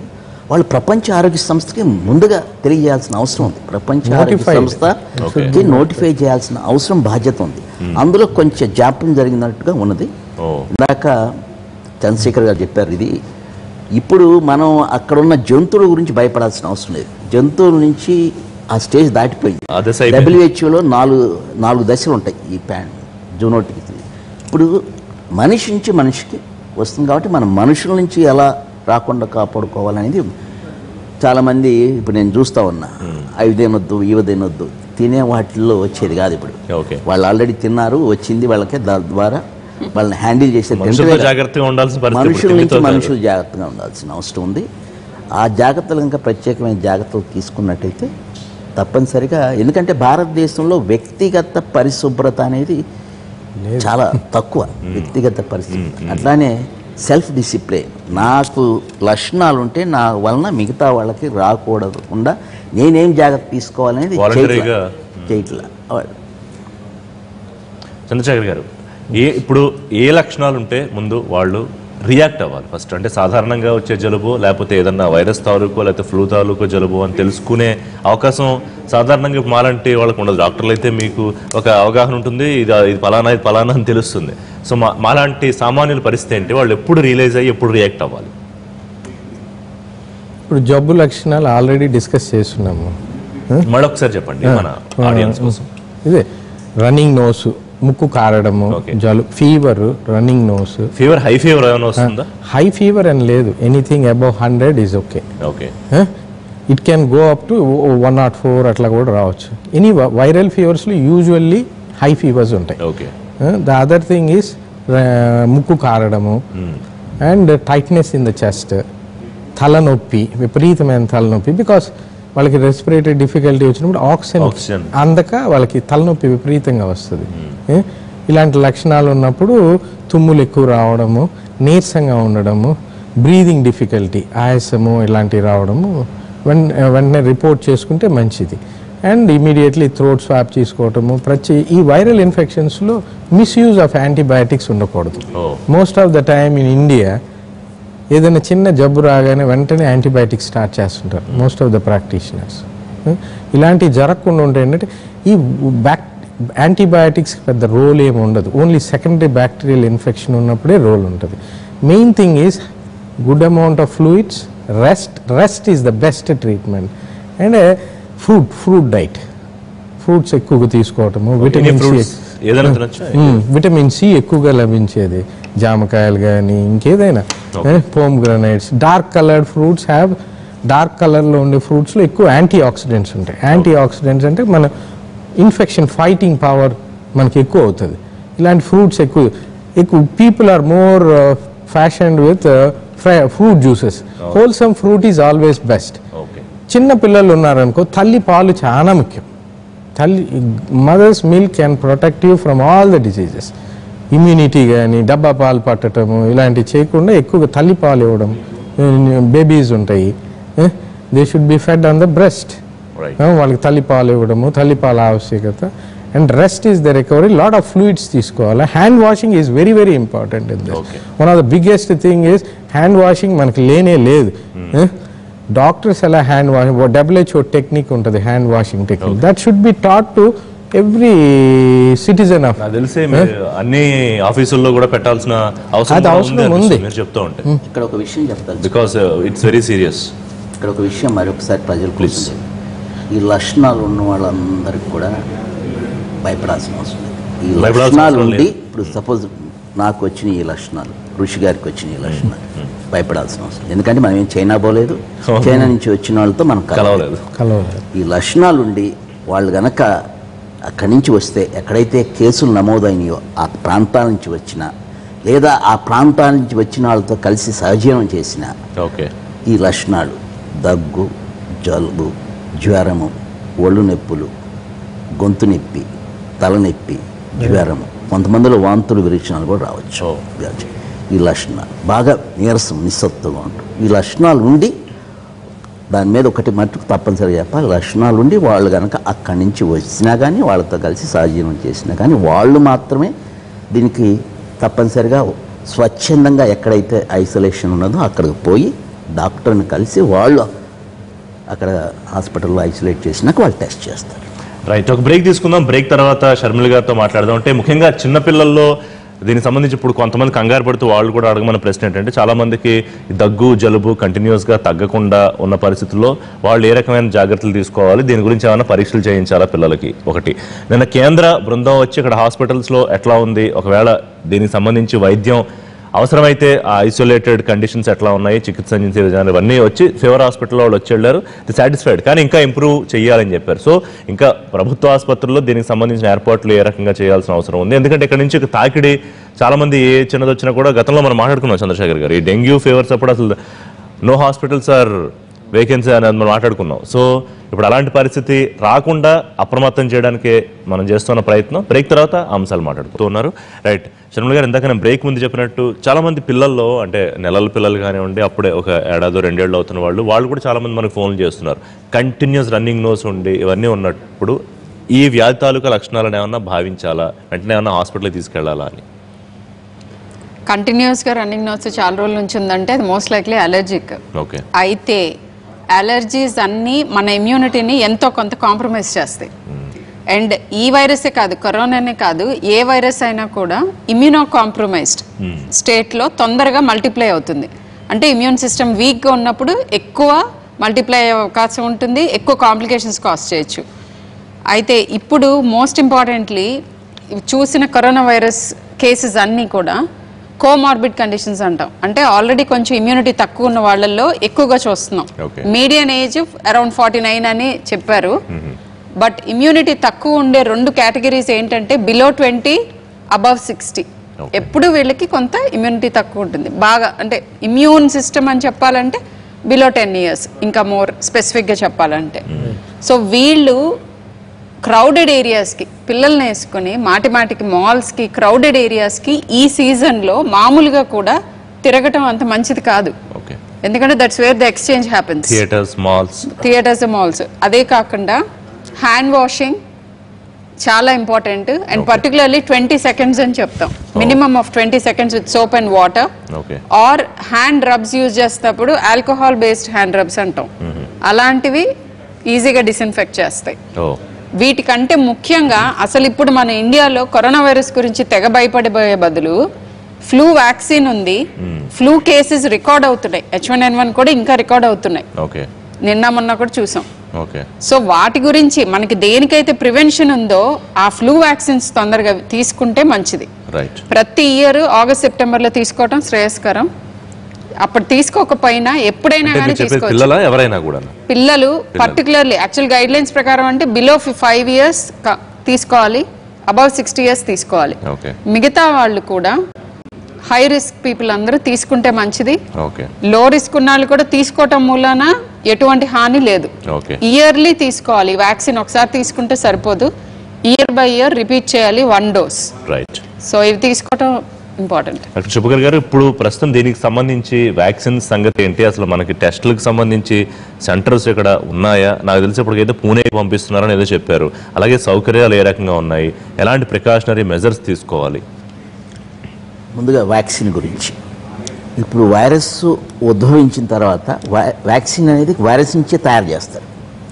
వాళ్ళు ప్రపంచ ఆరోగ్య సంస్థకి ముందుగా తెలియజేయాల్సిన అవసరం ఉంది. ప్రపంచ ఆరోగ్య సంస్థకి నోటిఫై చేయాల్సిన అవసరం, బాధ్యత ఉంది. అందులో కొంచెం జాప్యం జరిగినట్టుగా ఉన్నది. ఇందాక చంద్రశేఖర్ గారు చెప్పారు, ఇది ఇప్పుడు మనం అక్కడున్న జంతువుల గురించి భయపడాల్సిన అవసరం లేదు. జంతువుల నుంచి ఆ స్టేజ్ దాటిపోయింది. WHO నాలుగు దశలు ఉంటాయి ఈ జూనోటిక్. ఇప్పుడు మనిషి నుంచి మనిషికి వస్తుంది కాబట్టి మనం మనుషుల నుంచి ఎలా రాకుండా కాపాడుకోవాలనేది చాలామంది ఇప్పుడు నేను చూస్తూ ఉన్నా. అవి తినొద్దు, ఇవి తినొద్దు, తినే వాటిల్లో వచ్చేది కాదు. ఇప్పుడు వాళ్ళు ఆల్రెడీ తిన్నారు, వచ్చింది వాళ్ళకే, దాని ద్వారా వాళ్ళని హ్యాండిల్ చేసే మనుషుల నుంచి మనుషులు జాగ్రత్తగా ఉండాల్సిన అవసరం ఉంది. ఆ జాగ్రత్తలు ఇంకా ప్రత్యేకమైన జాగ్రత్తలు తీసుకున్నట్టయితే తప్పనిసరిగా, ఎందుకంటే భారతదేశంలో వ్యక్తిగత పరిశుభ్రత అనేది చాలా తక్కువ. వ్యక్తిగత పరిస్థితి అట్లానే సెల్ఫ్ డిసిప్లిన్, నాకు లక్షణాలు ఉంటే నా వలన మిగతా వాళ్ళకి రాకూడకుండా నేనేం జాగ్రత్త తీసుకోవాలనేది చేయట్లా. చంద్రశేఖర్ గారు, ఇప్పుడు ఏ లక్షణాలు ఉంటే ముందు వాళ్ళు రియాక్ట్ అవ్వాలి ఫస్ట్? అంటే సాధారణంగా వచ్చే జలుబు, లేకపోతే ఏదన్నా వైరస్ తాలూకో లేకపోతే ఫ్లూ తాలూకో జలుబు అని తెలుసుకునే అవకాశం సాధారణంగా మాలాంటి వాళ్ళకు ఉండదు. డాక్టర్లు అయితే మీకు ఒక అవగాహన ఉంటుంది, ఇది ఫలానా అని తెలుస్తుంది. సో మాలాంటి సామాన్యుల పరిస్థితి ఏంటి? వాళ్ళు ఎప్పుడు రియలైజ్ అయ్యి ఎప్పుడు రియాక్ట్ అవ్వాలి? ఇప్పుడు జబ్బు లక్షణాలు ఆల్రెడీ డిస్కస్ చేస్తున్నాము. మరొకసారి చెప్పండి మన ఆడియన్స్ కోసం. ఇదే రన్నింగ్ నోస్, ముక్కు కారడము, జలుబు, fever, running nose. Fever, high fever ఏమైనా వస్తుందా? హై ఫీవర్ అని లేదు, anything above 100 is okay. Okay, it can go up to 104 అట్లా కూడా రావచ్చు. ఎనీ వైరల్ ఫీవర్స్లో యూజువల్లీ హై ఫీవర్స్ ఉంటాయి. Okay, the other thing is ముక్కు కారడము and tightness in the chest, తలనొప్పి, విపరీతమైన తలనొప్పి. బికాస్ వాళ్ళకి రెస్పిరేటరీ డిఫికల్టీ వచ్చినప్పుడు ఆక్సిజన్ అందక వాళ్ళకి తలనొప్పి విపరీతంగా వస్తుంది. ఇలాంటి లక్షణాలు ఉన్నప్పుడు తుమ్ములు ఎక్కువ రావడము, నీరసంగా ఉండడము, బ్రీదింగ్ డిఫికల్టీ, ఆయాసము ఇలాంటివి రావడము వెంటనే రిపోర్ట్ చేసుకుంటే మంచిది. అండ్ ఇమీడియట్లీ థ్రోట్ స్వాబ్ తీసుకోవటము. ఈ వైరల్ ఇన్ఫెక్షన్స్లో మిస్యూజ్ ఆఫ్ యాంటీబయాటిక్స్ ఉండకూడదు. Most of the time in India ఏదైనా చిన్న జబ్బు రాగానే వెంటనే యాంటీబయాటిక్స్ స్టార్ట్ చేస్తుంటారు మోస్ట్ ఆఫ్ ద ప్రాక్టీషనర్స్. ఇలాంటివి జరగకుండా ఉంటే ఏంటంటే ఈ యాంటీబయాటిక్స్ పెద్ద రోల్ ఏమి ఉండదు, ఓన్లీ సెకండరీ బ్యాక్టీరియల్ ఇన్ఫెక్షన్ ఉన్నప్పుడే రోల్ ఉంటుంది. Main thing is good amount of fluids, rest is the best treatment. And fruit diet, fruits ఎక్కువగా తీసుకోవటము, విటమిన్ సి ఎక్కువగా లభించేది, జామకాయలు కానీ ఇంకేదైనా, pomegranates. Dark coloured fruits dark కలర్లో ఉండే ఫ్రూట్స్లో ఎక్కువ యాంటీ ఆక్సిడెంట్స్ ఉంటాయి. యాంటీ ఆక్సిడెంట్స్ అంటే మన ఇన్ఫెక్షన్ ఫైటింగ్ పవర్ మనకి ఎక్కువ అవుతుంది. ఇలాంటి ఫ్రూట్స్ ఎక్కువ people are more fashioned with fruit juices. Wholesome fruit is always best. చిన్న పిల్లలు ఉన్నారనుకో, తల్లి పాలు చాలా ముఖ్యం. Mother's milk can protect you from all the diseases. Immunity కానీ డబ్బా పాలు పట్టడము ఇలాంటివి చేయకుండా ఎక్కువగా తల్లి పాలు ఇవ్వడం. బేబీస్ ఉంటాయి, they should be fed on the breast. వాళ్ళకి తల్లి పాలు ఇవ్వడము, తల్లి పాల ఆవశ్యకత. And rest is the recovery. Lot of fluids తీసుకోవాలి. Hand washing is very very important in this. One of the biggest thing is hand washing మనకి లేనే లేదు. డాక్టర్స్ ఎలా హ్యాండ్ వాషింగ్, WHO టెక్నిక్ ఉంటుంది, hand washing technique. That should be taught to every citizen of. తెలిసే అన్ని ఆఫీసుల్లో కూడా పెట్టాల్సిన అవసరం ఉంది మీరు చెప్తూ ఉంటే. ఇక్కడ ఒక విషయం చెప్తాను, బికాస్ ఇట్స్ వెరీ సీరియస్. ఇక్కడ ఒక విషయం మరొకసారి ప్రజలు ప్లీజ్, ఈ లక్షణాలు ఉన్న వాళ్ళందరికీ కూడా భయపడాల్సిన అవసరం లేదు. ఈ లక్షణాలు ఉండి, ఇప్పుడు సపోజ్ నాకు వచ్చిన ఈ లక్షణాలు, ఋషి గారికి వచ్చిన ఈ లక్షణాలు, భయపడాల్సిన అవసరం. ఎందుకంటే మనం ఏం చైనా పోలేదు, చైనా నుంచి వచ్చిన వాళ్ళతో మనం కలవలేదు. ఈ లక్షణాలు ఉండి వాళ్ళు గనక అక్కడి నుంచి వస్తే, ఎక్కడైతే కేసులు నమోదైనయో ఆ ప్రాంతాల నుంచి వచ్చినా, లేదా ఆ ప్రాంతాల నుంచి వచ్చిన వాళ్ళతో కలిసి సహజీవనం చేసిన ఈ లక్షణాలు, దగ్గు, జలుబు, జ్వరము, ఒళ్ళు నొప్పులు, గొంతు నొప్పి, తలనొప్పి, జ్వరము, కొంతమందిలో వాంతులు విరేచనాలు కూడా రావచ్చు. ఈ లక్షణాలు బాగా నీరసం, నిస్సత్తుగా ఉంటుంది. ఈ లక్షణాలు ఉండి, దాని మీద ఒకటి మట్టుకు తప్పనిసరిగా చెప్పాలి, లక్షణాలు ఉండి వాళ్ళు కనుక అక్కడి నుంచి వచ్చినా కానీ, వాళ్ళతో కలిసి సహజీవనం చేసినా కానీ, వాళ్ళు మాత్రమే దీనికి తప్పనిసరిగా స్వచ్ఛందంగా ఎక్కడైతే ఐసోలేషన్ ఉన్నదో అక్కడికి పోయి డాక్టర్ని కలిసి వాళ్ళు అక్కడ హాస్పిటల్లో ఐసోలేట్ చేసినాక వాళ్ళు టెస్ట్ చేస్తారు. రైట్, ఒక బ్రేక్ తీసుకుందాం. బ్రేక్ తర్వాత షర్మిల గారితో మాట్లాడదాం. అంటే ముఖ్యంగా చిన్నపిల్లల్లో దీనికి సంబంధించి ఇప్పుడు కొంతమంది కంగారు పడుతూ వాళ్ళు కూడా అడగమన్న ప్రశ్న ఏంటంటే, చాలా మందికి దగ్గు జలుబు కంటిన్యూస్గా తగ్గకుండా ఉన్న పరిస్థితుల్లో వాళ్ళు ఏ రకమైన జాగ్రత్తలు తీసుకోవాలి, దీని గురించి ఏమైనా పరీక్షలు చేయించాలా పిల్లలకి? ఒకటి, నిన్న కేంద్ర బృందం వచ్చి ఇక్కడ హాస్పిటల్స్లో ఎట్లా ఉంది, ఒకవేళ దీనికి సంబంధించి వైద్యం అవసరమైతే ఆ ఐసోలేటెడ్ కండిషన్స్ ఎట్లా ఉన్నాయి, చికిత్స అందించే విధానం ఇవన్నీ వచ్చి ఫీవర్ హాస్పిటల్లో వాళ్ళు వచ్చి వెళ్ళారు, సాటిస్ఫైడ్, కానీ ఇంకా ఇంప్రూవ్ చేయాలని చెప్పారు. సో ఇంకా ప్రభుత్వ ఆసుపత్రుల్లో దీనికి సంబంధించిన ఏర్పాట్లు ఏ రకంగా చేయాల్సిన అవసరం ఉంది? ఎందుకంటే ఇక్కడ నుంచి తాకిడి చాలా మంది ఏ చిన్నది వచ్చినా కూడా, గతంలో మనం మాట్లాడుకున్నాం చంద్రశేఖర్ గారు, ఈ డెంగ్యూ ఫీవర్స్ అప్పుడు అసలు నో హాస్పిటల్స్ ఆర్ వేకెన్సీ అనేది మనం మాట్లాడుకున్నాం. సో ఇప్పుడు అలాంటి పరిస్థితి రాకుండా అప్రమత్తం చేయడానికే మనం చేస్తున్న ప్రయత్నం. బ్రేక్ తర్వాత అంశాలు మాట్లాడుతూ ఉన్నారు. రైట్, షర్మిల గారు ఇందాక నేను బ్రేక్ ముందు చెప్పినట్టు చాలా మంది పిల్లల్లో, అంటే నెలల పిల్లలు కానివ్వండి, అప్పుడే ఒక ఏడాదో 2 ఏళ్ళు అవుతున్న వాళ్ళు కూడా చాలా మంది మనకు ఫోన్లు చేస్తున్నారు. కంటిన్యూస్ రన్నింగ్ నోస్ ఉండి ఇవన్నీ ఉన్నప్పుడు ఈ వ్యాధి తాలూకా లక్షణాలను ఏమన్నా భావించాలా, వెంటనే ఏమన్నా హాస్పిటల్కి తీసుకెళ్లాలా అని? కంటిన్యూస్గా రన్నింగ్ నోస్ చాలా రోజుల నుంచి ఉందంటే అది మోస్ట్ లైక్లీ అలర్జిక్. ఓకే, అయితే అలర్జీస్ అన్నీ మన ఇమ్యూనిటీని ఎంతో కొంత కాంప్రమైజ్ చేస్తాయి. అండ్ ఈ వైరసే కాదు, కరోనానే కాదు, ఏ వైరస్ అయినా కూడా ఇమ్యూనో కాంప్రమైజ్డ్ స్టేట్లో తొందరగా మల్టిప్లై అవుతుంది. అంటే ఇమ్యూన్ సిస్టమ్ వీక్గా ఉన్నప్పుడు ఎక్కువ మల్టిప్లై అయ్యే అవకాశం ఉంటుంది, ఎక్కువ కాంప్లికేషన్స్ కాజ్ చేయొచ్చు. అయితే ఇప్పుడు మోస్ట్ ఇంపార్టెంట్లీ చూసిన కరోనా వైరస్ కేసెస్ అన్నీ కూడా కోమార్బిడ్ కండిషన్స్ అంటాం. అంటే ఆల్రెడీ కొంచెం ఇమ్యూనిటీ తక్కువ ఉన్న వాళ్ళల్లో ఎక్కువగా చూస్తున్నాం. మీడియన్ ఏజ్ అరౌండ్ 49 అని చెప్పారు. బట్ ఇమ్యూనిటీ తక్కువ ఉండే 2 కేటగిరీస్ ఏంటంటే బిలో 20, అబవ్ 60. ఎప్పుడు వీళ్ళకి కొంత ఇమ్యూనిటీ తక్కువ ఉంటుంది. బాగా అంటే ఇమ్యూన్ సిస్టమ్ అని చెప్పాలంటే బిలో 10 years, ఇంకా మోర్ స్పెసిఫిక్గా చెప్పాలంటే. సో వీళ్ళు క్రౌడెడ్ ఏరియాస్కి పిల్లల్ని వేసుకుని మాటికి మాల్స్కి, క్రౌడెడ్ ఏరియాస్కి ఈ సీజన్లో మామూలుగా కూడా తిరగటం అంత మంచిది కాదు. ఎందుకంటే that's where the exchange happens. Theatres, malls. అదే కాకుండా హ్యాండ్ వాషింగ్ చాలా ఇంపార్టెంట్. అండ్ పర్టికులర్లీ 20 seconds అని చెప్తాం, minimum of 20 seconds with soap and water. Or hand rubs use చేసేటప్పుడు ఆల్కహాల్ బేస్డ్ హ్యాండ్ రబ్స్ అంటాం, అలాంటివి ఈజీగా డిస్ఇన్ఫెక్ట్ చేస్తాయి. వీటికంటే ముఖ్యంగా అసలు ఇప్పుడు మన ఇండియాలో కరోనా వైరస్ గురించి తెగ భయపడిపోయే బదులు ఫ్లూ వ్యాక్సిన్ ఉంది. ఫ్లూ కేసెస్ రికార్డ్ అవుతున్నాయి, H1N1 కూడా ఇంకా రికార్డ్ అవుతున్నాయి, నిన్న మొన్న కూడా చూసాం. సో వాటి గురించి మనకి దేనికైతే ప్రివెన్షన్ ఉందో ఆ ఫ్లూ వ్యాక్సిన్స్ తొందరగా తీసుకుంటే మంచిది. ప్రతి ఇయర్ August, September తీసుకోవటం శ్రేయస్కరం. అప్పుడు తీసుకోకపోయినా ఎప్పుడైనా కానీ తీసుకోవచ్చు. పిల్లలు పర్టికులర్లీ యాక్చువల్ గైడ్ లైన్స్ ప్రకారం అంటే బిలో 5 years తీసుకోవాలి, అబౌవ్ 60 years తీసుకోవాలి. మిగతా వాళ్ళు కూడా హై రిస్క్ పీపుల్ అందరూ తీసుకుంటే మంచిది. లో రిస్క్ ఉన్న వాళ్ళు కూడా తీసుకోవటం మూలన ఎటువంటి హాని లేదు. ఇయర్లీ తీసుకోవాలి. వ్యాక్సిన్ ఒకసారి తీసుకుంటే సరిపోదు, ఇయర్ బై ఇయర్ రిపీట్ చేయాలి 1 dose. సో ఇవి తీసుకోవటం ఇంపార్టెంట్. శుభకర్ గారు, ఇప్పుడు ప్రస్తుతం దీనికి సంబంధించి వ్యాక్సిన్ సంగతి ఏంటి? అసలు మనకి టెస్టులకు సంబంధించి సెంటర్స్ ఇక్కడ ఉన్నాయా? నాకు తెలిసి ఇప్పటికైతే పూణేకి పంపిస్తున్నారని ఏదో చెప్పారు. అలాగే సౌకర్యాలు ఏ రకంగా ఉన్నాయి, ఎలాంటి ప్రికాషనరీ మెజర్స్ తీసుకోవాలి? ముందుగా వ్యాక్సిన్ గురించి, ఇప్పుడు వైరస్ ఉద్భవించిన తర్వాత వ్యాక్సిన్ అనేది వైరస్ నుంచే తయారు చేస్తారు.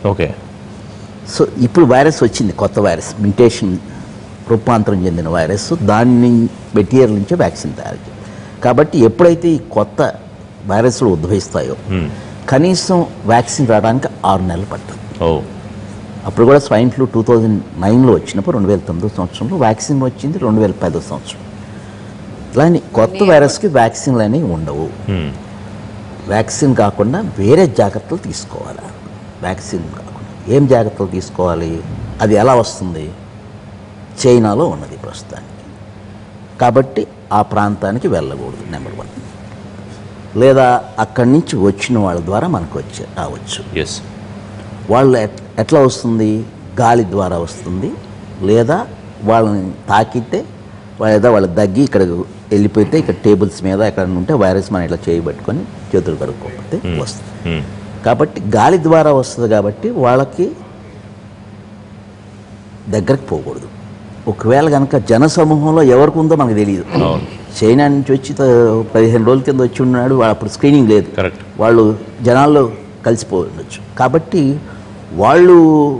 సో ఇప్పుడు వైరస్ వచ్చింది, కొత్త వైరస్, మ్యుటేషన్ రూపాంతరం చెందిన వైరస్, దాని మెటీరియల్ నుంచే వ్యాక్సిన్ తయారు చేయాలి. కాబట్టి ఎప్పుడైతే ఈ కొత్త వైరస్లు ఉద్భవిస్తాయో కనీసం వ్యాక్సిన్ రావడానికి 6 నెలలు పడుతుంది. అప్పుడు కూడా స్వైన్ ఫ్లూ 2009లో వచ్చినప్పుడు 2009 సంవత్సరంలో వ్యాక్సిన్ వచ్చింది, 2010 సంవత్సరం. అలానే కొత్త వైరస్కి వ్యాక్సిన్లు అనేవి ఉండవు. వ్యాక్సిన్ కాకుండా వేరే జాగ్రత్తలు తీసుకోవాలి. వ్యాక్సిన్ కాకుండా ఏం జాగ్రత్తలు తీసుకోవాలి? అది ఎలా వస్తుంది? చైనాలో ఉన్నది ప్రస్తుతానికి, కాబట్టి ఆ ప్రాంతానికి వెళ్ళకూడదు, నెంబర్ 1. లేదా అక్కడి నుంచి వచ్చిన వాళ్ళ ద్వారా మనకు రావచ్చు. వాళ్ళు ఎట్లా వస్తుంది? గాలి ద్వారా వస్తుంది, లేదా వాళ్ళని తాకితే లేదా వాళ్ళు దగ్గి ఇక్కడ వెళ్ళిపోతే ఇక్కడ టేబుల్స్ మీద ఎక్కడ ఉంటే వైరస్ మనం ఇట్లా చేయబెట్టుకొని చేతులు కడుక్కోకపోతే వస్తుంది. కాబట్టి గాలి ద్వారా వస్తుంది, కాబట్టి వాళ్ళకి దగ్గరికి పోకూడదు. ఒకవేళ కనుక జనసమూహంలో ఎవరికి ఉందో మనకు తెలియదు. చైనా నుంచి వచ్చి 15 రోజుల కింద వచ్చి ఉన్నాడు, అప్పుడు స్క్రీనింగ్ లేదు, వాళ్ళు జనాల్లో కలిసిపోవచ్చు. కాబట్టి వాళ్ళు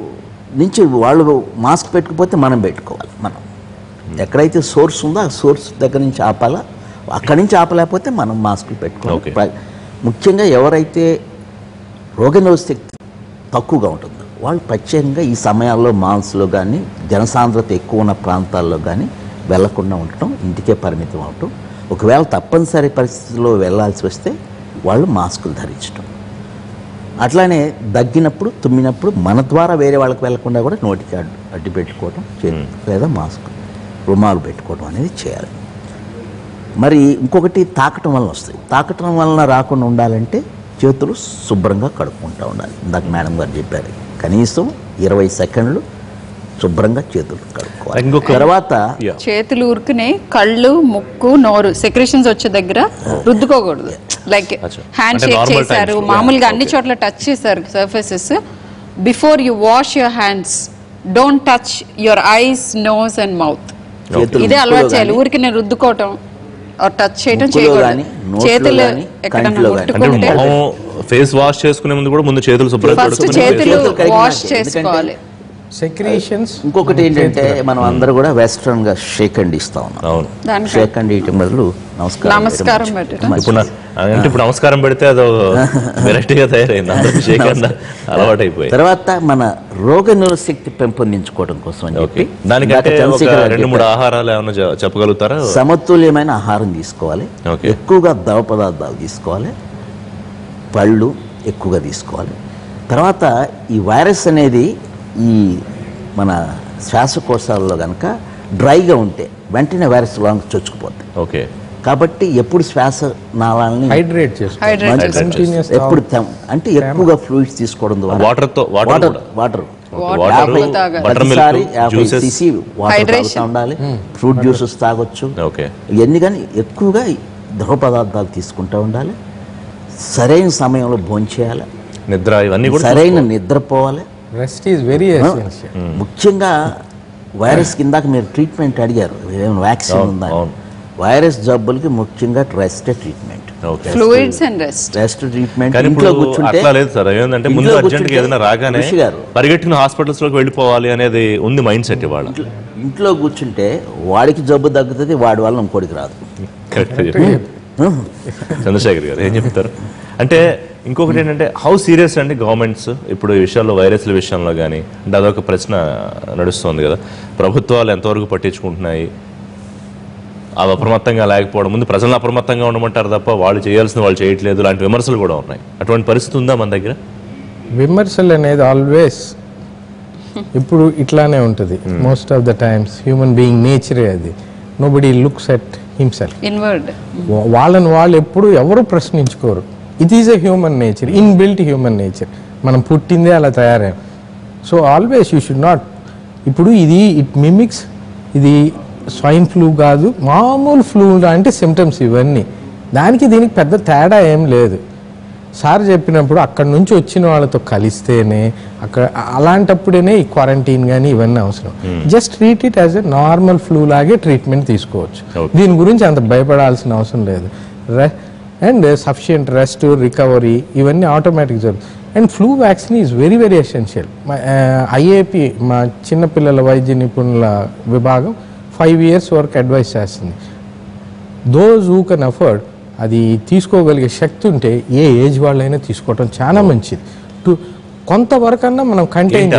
మాస్క్ పెట్టుకుపోతే మనం పెట్టుకోవాలి. మనం ఎక్కడైతే సోర్స్ ఉందో ఆ సోర్స్ దగ్గర నుంచి ఆపాలా, అక్కడి నుంచి ఆపలేకపోతే మనం మాస్కులు పెట్టుకోవాలి. ముఖ్యంగా ఎవరైతే రోగనిరోధక శక్తి తక్కువగా ఉంటుందో వాళ్ళు ప్రత్యేకంగా ఈ సమయాల్లో మాల్స్లో కానీ జనసాంద్రత ఎక్కువ ఉన్న ప్రాంతాల్లో కానీ వెళ్లకుండా ఉండటం, ఇంటికే పరిమితం అవటం. ఒకవేళ తప్పనిసరి పరిస్థితుల్లో వెళ్లాల్సి వస్తే వాళ్ళు మాస్కులు ధరించడం. అట్లానే దగ్గినప్పుడు తుమ్మినప్పుడు మన ద్వారా వేరే వాళ్ళకి వెళ్లకుండా కూడా నోటికి అడ్డు పెట్టుకోవడం లేదా మాస్క్ రుమాలు పెట్టుకోవడం అనేది చేయాలి. మరి ఇంకొకటి తాకటం వలన వస్తాయి. తాకటం వలన రాకుండా ఉండాలంటే చేతులు శుభ్రంగా కడుక్కుంటూ ఉండాలి. ఇందాక మేడం గారు చెప్పారు, కనీసం 20 సెకండ్లు శుభ్రంగా చేతులు కడుక్కోవాలి. తర్వాత చేతులు ఊరుకునే కళ్ళు, ముక్కు, నోరు సెక్రెషన్స్ వచ్చే దగ్గర రుద్దుకోకూడదు. లైక్ హ్యాండ్ షేక్ చేశారు, మామూలుగా అన్ని చోట్ల టచ్ చేశారు surfaces, before you wash your hands don't touch your eyes, nose and mouth. ఇదే అలవాటు చేయాలి. ఊరికి నేను రుద్దుకోవటం టచ్ చేయడం చేయకూడదు. చేతులు ఎక్కడన్నా ఫేస్ వాష్ చేసుకునే ముందు కూడా ముందు చేతులు శుభ్రంగా చేతులు వాష్ చేసుకోవాలి. సెక్రీషన్స్. ఇంకొకటి ఏంటంటే మనం అందరూ కూడా వెస్ట్రన్ గా షేక్ అండ్ ఇస్తా ఉన్నాం. షేక్ అండ్ ఇయటం బదులు నమస్కారం పెట్టడం. ఇప్పుడు నమస్కారం పెడితే అదో వెరైటీగా తయారైంది, అలవాటు అయిపోయింది. తర్వాత మన రోగనిరోధక శక్తి పెంపొందించుకోవడం కోసం అని చెప్పి దానికంటే 2-3 ఆహారాలు ఏమైనా చెప్పగలుగుతారా? సమతుల్యమైన ఆహారం తీసుకోవాలి, ఎక్కువగా ద్రవ పదార్థాలు తీసుకోవాలి, పళ్ళు ఎక్కువగా తీసుకోవాలి. తర్వాత ఈ వైరస్ అనేది ఈ మన శ్వాసకోశాలలో కనుక డ్రైగా ఉంటే వెంటనే వైరస్ లోనికి చొచ్చుకుపోతుంది. ఓకే, కాబట్టి ఎప్పుడు శ్వాస నాళాలని హైడ్రేట్ చేసుకోవాలి. ఎప్పుడు అంటే ఎక్కువగా ఫ్లూయిడ్స్ తీసుకోవడం ద్వారా వాటర్ ప్రతిసారి 50 cc వాటర్ తాగుతూ ఉండాలి. ఫ్రూట్ జ్యూసెస్ తాగొచ్చు. ఇవన్నీ కానీ ఎక్కువగా ద్రవ పదార్థాలు తీసుకుంటూ ఉండాలి. సరైన సమయంలో భోంచేయాలి, నిద్ర ఇవన్నీ కూడా సరైన నిద్రపోవాలి. Rest is very essential. ముఖ్యంగా వైరస్ కిందాక మీరు ట్రీట్మెంట్ అడిగారు, వ్యాక్సిన్ ఉందా? వైరస్ జబ్బులకి ముఖ్యంగా rest treatment, fluids and rest treatment. ఇంట్లో కూర్చుంటే లేదు సార్, ఏంటంటే ముందు అర్జెంట్గా ఏదైనా రాగానే పరిగెట్టిన హాస్పిటల్స్ లోకి వెళ్ళిపోవాలి అనేది ఉంది మైండ్ సెట్. ఇవాళ ఇంట్లో కూర్చుంటే వాడికి జబ్బు తగ్గుతుంది, వాడి వల్ల ఇంకోటికి రాదు. చంద్రశేఖర్ గారు ఏం చెప్తారు? అంటే ఇంకొకటి ఏంటంటే హౌ సీరియస్ అండి గవర్నమెంట్స్ ఇప్పుడు ఈ విషయాల్లో, వైరస్ల విషయంలో కానీ? అంటే అదొక ప్రశ్న నడుస్తుంది కదా, ప్రభుత్వాలు ఎంతవరకు పట్టించుకుంటున్నాయి? అవి అప్రమత్తంగా లేకపోవడం, ముందు ప్రజలను అప్రమత్తంగా ఉండమంటారు తప్ప వాళ్ళు చేయాల్సింది వాళ్ళు చేయట్లేదు లాంటి విమర్శలు కూడా ఉన్నాయి. అటువంటి పరిస్థితి ఉందా మన దగ్గర? విమర్శలు అనేది ఆల్వేస్ ఇప్పుడు ఇట్లానే ఉంటుంది. Most of the times human being నేచరే అది. Nobody looks at himself inward. వాళ్ళని వాళ్ళు ఎప్పుడు ఎవరు ప్రశ్నించుకోరు. It is a human nature, inbuilt human nature. మనం పుట్టిందే అలా తయారయ్యాం. So always you should not. ఇప్పుడు ఇది ఇట్ మిమిక్స్, ఇది స్వైన్ ఫ్లూ కాదు, మామూలు ఫ్లూ అంటే సిమ్టమ్స్ ఇవన్నీ. దానికి దీనికి పెద్ద తేడా ఏం లేదు. సార్ చెప్పినప్పుడు అక్కడ నుంచి వచ్చిన వాళ్ళతో కలిస్తేనే అక్కడ అలాంటప్పుడేనే ఈ క్వారంటైన్ కానీ ఇవన్నీ అవసరం. Just treat it as a normal flu లాగే ట్రీట్మెంట్ తీసుకోవచ్చు. దీని గురించి అంత భయపడాల్సిన అవసరం లేదు. అండ్ సఫిషియంట్ రెస్ట్, రికవరీ ఇవన్నీ ఆటోమేటిక్ జరుగుతుంది. And flu vaccine is very very essential. IAP మా చిన్నపిల్లల వైద్య నిపుణుల విభాగం 5 years వరకు అడ్వైస్ చేస్తుంది. దోస్ హూ కెన్ అఫోర్డ్, అది తీసుకోగలిగే శక్తి ఉంటే ఏ ఏజ్ వాళ్ళైనా తీసుకోవటం చాలా మంచిది. కొంతవరకన్నా మనం కంటైన్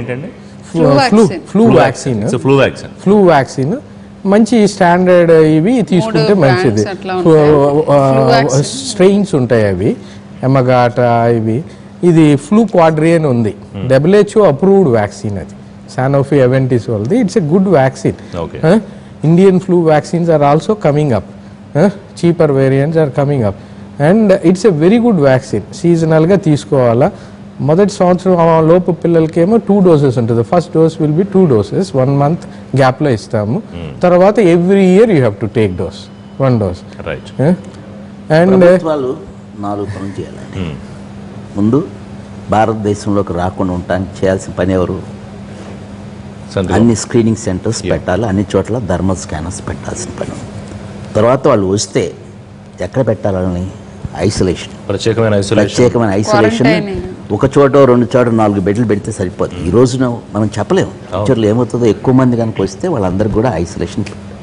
ఫ్లూ వ్యాక్సిన్ మంచి స్టాండర్డ్ ఇవి తీసుకుంటే మంచిది. స్ట్రెయిన్స్ ఉంటాయి అవి, ఎమగాటా ఇవి. ఇది ఫ్లూ క్వాడ్రియన్ ఉంది, WHO అప్రూవ్డ్ వ్యాక్సిన్. అది సానోఫీ అవెంటిస్ వాళ్ళది. It's a good vaccine. Indian flu vaccines are also coming up. Cheaper variants are coming up and it's a very good vaccine. సీజనల్గా తీసుకోవాలా. మొదటి సంవత్సరం లోపు పిల్లలకేమో 2 doses ఉంటుంది. First dose will be 2 doses, 1 month గ్యాప్లో ఇస్తాము. తర్వాత every year you have to take dose, 1 dose. And 4 పనులు చేయాలండి. ముందు భారతదేశంలోకి రాకుండా ఉండటానికి చేయాల్సిన పని ఎవరు? అన్ని స్క్రీనింగ్ సెంటర్స్ పెట్టాలి, అన్ని చోట్ల థర్మల్ స్కానర్స్ పెట్టాల్సిన పని. తర్వాత వాళ్ళు వస్తే ఎక్కడ పెట్టాలని ఐసోలేషన్, ప్రత్యేకమైన ఐసోలేషన్. ఒక చోట 2 చోట 4 బెడ్లు పెడితే సరిపోదు. ఈ రోజున మనం చెప్పలేము ఫ్యూచర్లో ఏమవుతుందో. ఎక్కువ మంది కనుక వస్తే వాళ్ళందరికీ కూడా ఐసోలేషన్.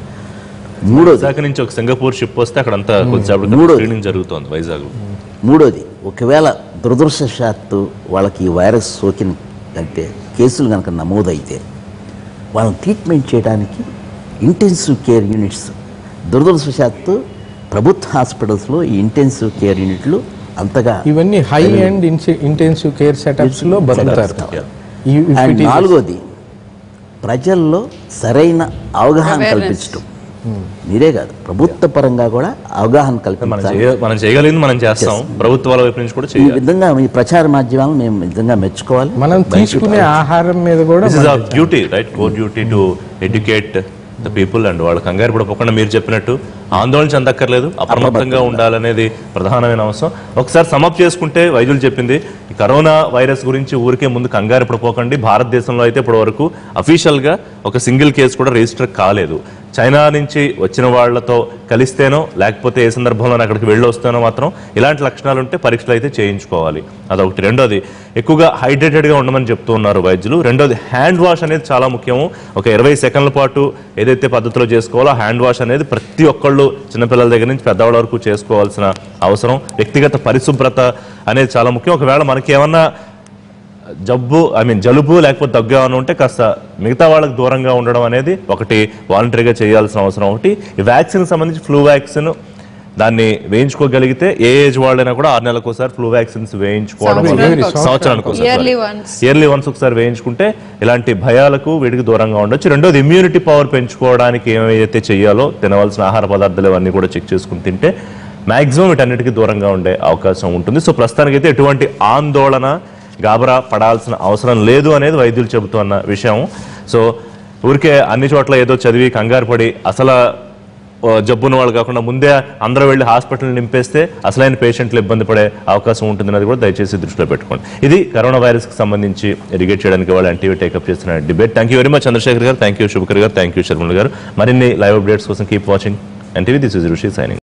మూడోది ఒకవేళ దురదృష్టవశాత్తు వాళ్ళకి ఈ వైరస్ సోకిన అంటే కేసులు కనుక నమోదైతే వాళ్ళని ట్రీట్మెంట్ చేయడానికి ఇంటెన్సివ్ కేర్ యూనిట్స్, దురదృష్టవశాత్తు ప్రభుత్వ హాస్పిటల్స్లో ఈ ఇంటెన్సివ్ కేర్ యూనిట్లు అంతగా ఇవన్నీ హై అండ్ ఇంటెన్సివ్ కేర్ సెటప్స్లో బతుకుతారు. అండ్ నాలుగోది ప్రజల్లో సరైన అవగాహన కల్పించడం. మీరే కాదు, ప్రభుత్వ పరంగా కూడా అవగాహన కల్పించాలి. మనం చేయగలిగింది మనం చేస్తాం, ప్రభుత్వాల వైపు నుంచి కూడా ఈ విధంగా ఈ ప్రచార మాధ్యమాలను మేము నిజంగా మెచ్చుకోవాలి. మనం తీసుకునే ఆహారం మీద కూడా duty, right, core duty to educate the people. And వాళ్ళు కంగారు పడిపోకుండా మీరు చెప్పినట్టు ఆందోళన చెందక్కర్లేదు, అప్రమత్తంగా ఉండాలనేది ప్రధానమైన అంశం. ఒకసారి సమప్ చేసుకుంటే వైద్యులు చెప్పింది ఈ కరోనా వైరస్ గురించి ఊరికే ముందు కంగారు పడిపోకండి. భారతదేశంలో అయితే ఇప్పటి వరకు అఫీషియల్గా ఒక సింగిల్ కేసు కూడా రిజిస్టర్ కాలేదు. చైనా నుంచి వచ్చిన వాళ్లతో కలిస్తేనో లేకపోతే ఏ సందర్భంలో అక్కడికి వెళ్ళి వస్తేనో మాత్రం ఇలాంటి లక్షణాలు ఉంటే పరీక్షలు అయితే చేయించుకోవాలి. అదొకటి. రెండోది ఎక్కువగా హైడ్రేటెడ్గా ఉండమని చెప్తూ ఉన్నారు వైద్యులు. రెండోది హ్యాండ్ వాష్ అనేది చాలా ముఖ్యము. ఒక 20 సెకండ్ల పాటు ఏదైతే పద్ధతిలో చేసుకోవాలో హ్యాండ్ వాష్ అనేది ప్రతి ఒక్కళ్ళు చిన్నపిల్లల దగ్గర నుంచి పెద్దవాళ్ళ వరకు చేసుకోవాల్సిన అవసరం. వ్యక్తిగత పరిశుభ్రత అనేది చాలా ముఖ్యం. ఒకవేళ మనకి ఏమన్నా జలుబు లేకపోతే దగ్గు ఏమైనా ఉంటే కాస్త మిగతా వాళ్ళకి దూరంగా ఉండడం అనేది ఒకటి వాలంటరీగా చేయాల్సిన అవసరం. ఒకటి ఈ వ్యాక్సిన్ సంబంధించి ఫ్లూ వ్యాక్సిన్ దాన్ని వేయించుకోగలిగితే ఏ ఏజ్ వాళ్ళైనా కూడా 6 నెలలకు ఒకసారి ఫ్లూ వ్యాక్సిన్స్ వేయించుకోవడం, సంవత్సరానికి ఇయర్లీ వన్స్ ఒకసారి వేయించుకుంటే ఇలాంటి భయాలకు వీటికి దూరంగా ఉండొచ్చు. రెండోది ఇమ్యూనిటీ పవర్ పెంచుకోవడానికి ఏమైతే చేయాలో తినవలసిన ఆహార పదార్థాలు ఇవన్నీ కూడా చెక్ చేసుకుని తింటే మాక్సిమం వీటన్నిటికీ దూరంగా ఉండే అవకాశం ఉంటుంది. సో ప్రస్తుతానికైతే ఎటువంటి ఆందోళన గాబరా పడాల్సిన అవసరం లేదు అనేది వైద్యులు చెబుతున్న విషయం. సో ఊరికే అన్ని చోట్ల ఏదో చదివి కంగారు పడి అసలు జబ్బున్న వాళ్ళు కాకుండా ముందే అందరూ వెళ్ళి హాస్పిటల్ నింపేస్తే అసలైన పేషెంట్లు ఇబ్బంది పడే అవకాశం ఉంటుందన్నది కూడా దయచేసి దృష్టిలో పెట్టుకోండి. ఇది కరోనా వైరస్కి సంబంధించి ఎడ్యుకేట్ చేయడానికి వాళ్ళు ఎన్టీవీ టేకప్ చేస్తున్న debate. Thank you very much Chandrasekhar గారు, థ్యాంక్ యూ శుభకర్ గారు, థ్యాంక్ యూ శర్మల్ గారు. మరిన్ని లైవ్ అప్డేట్స్ కోసం keep watching NTV. This is Rushi signing.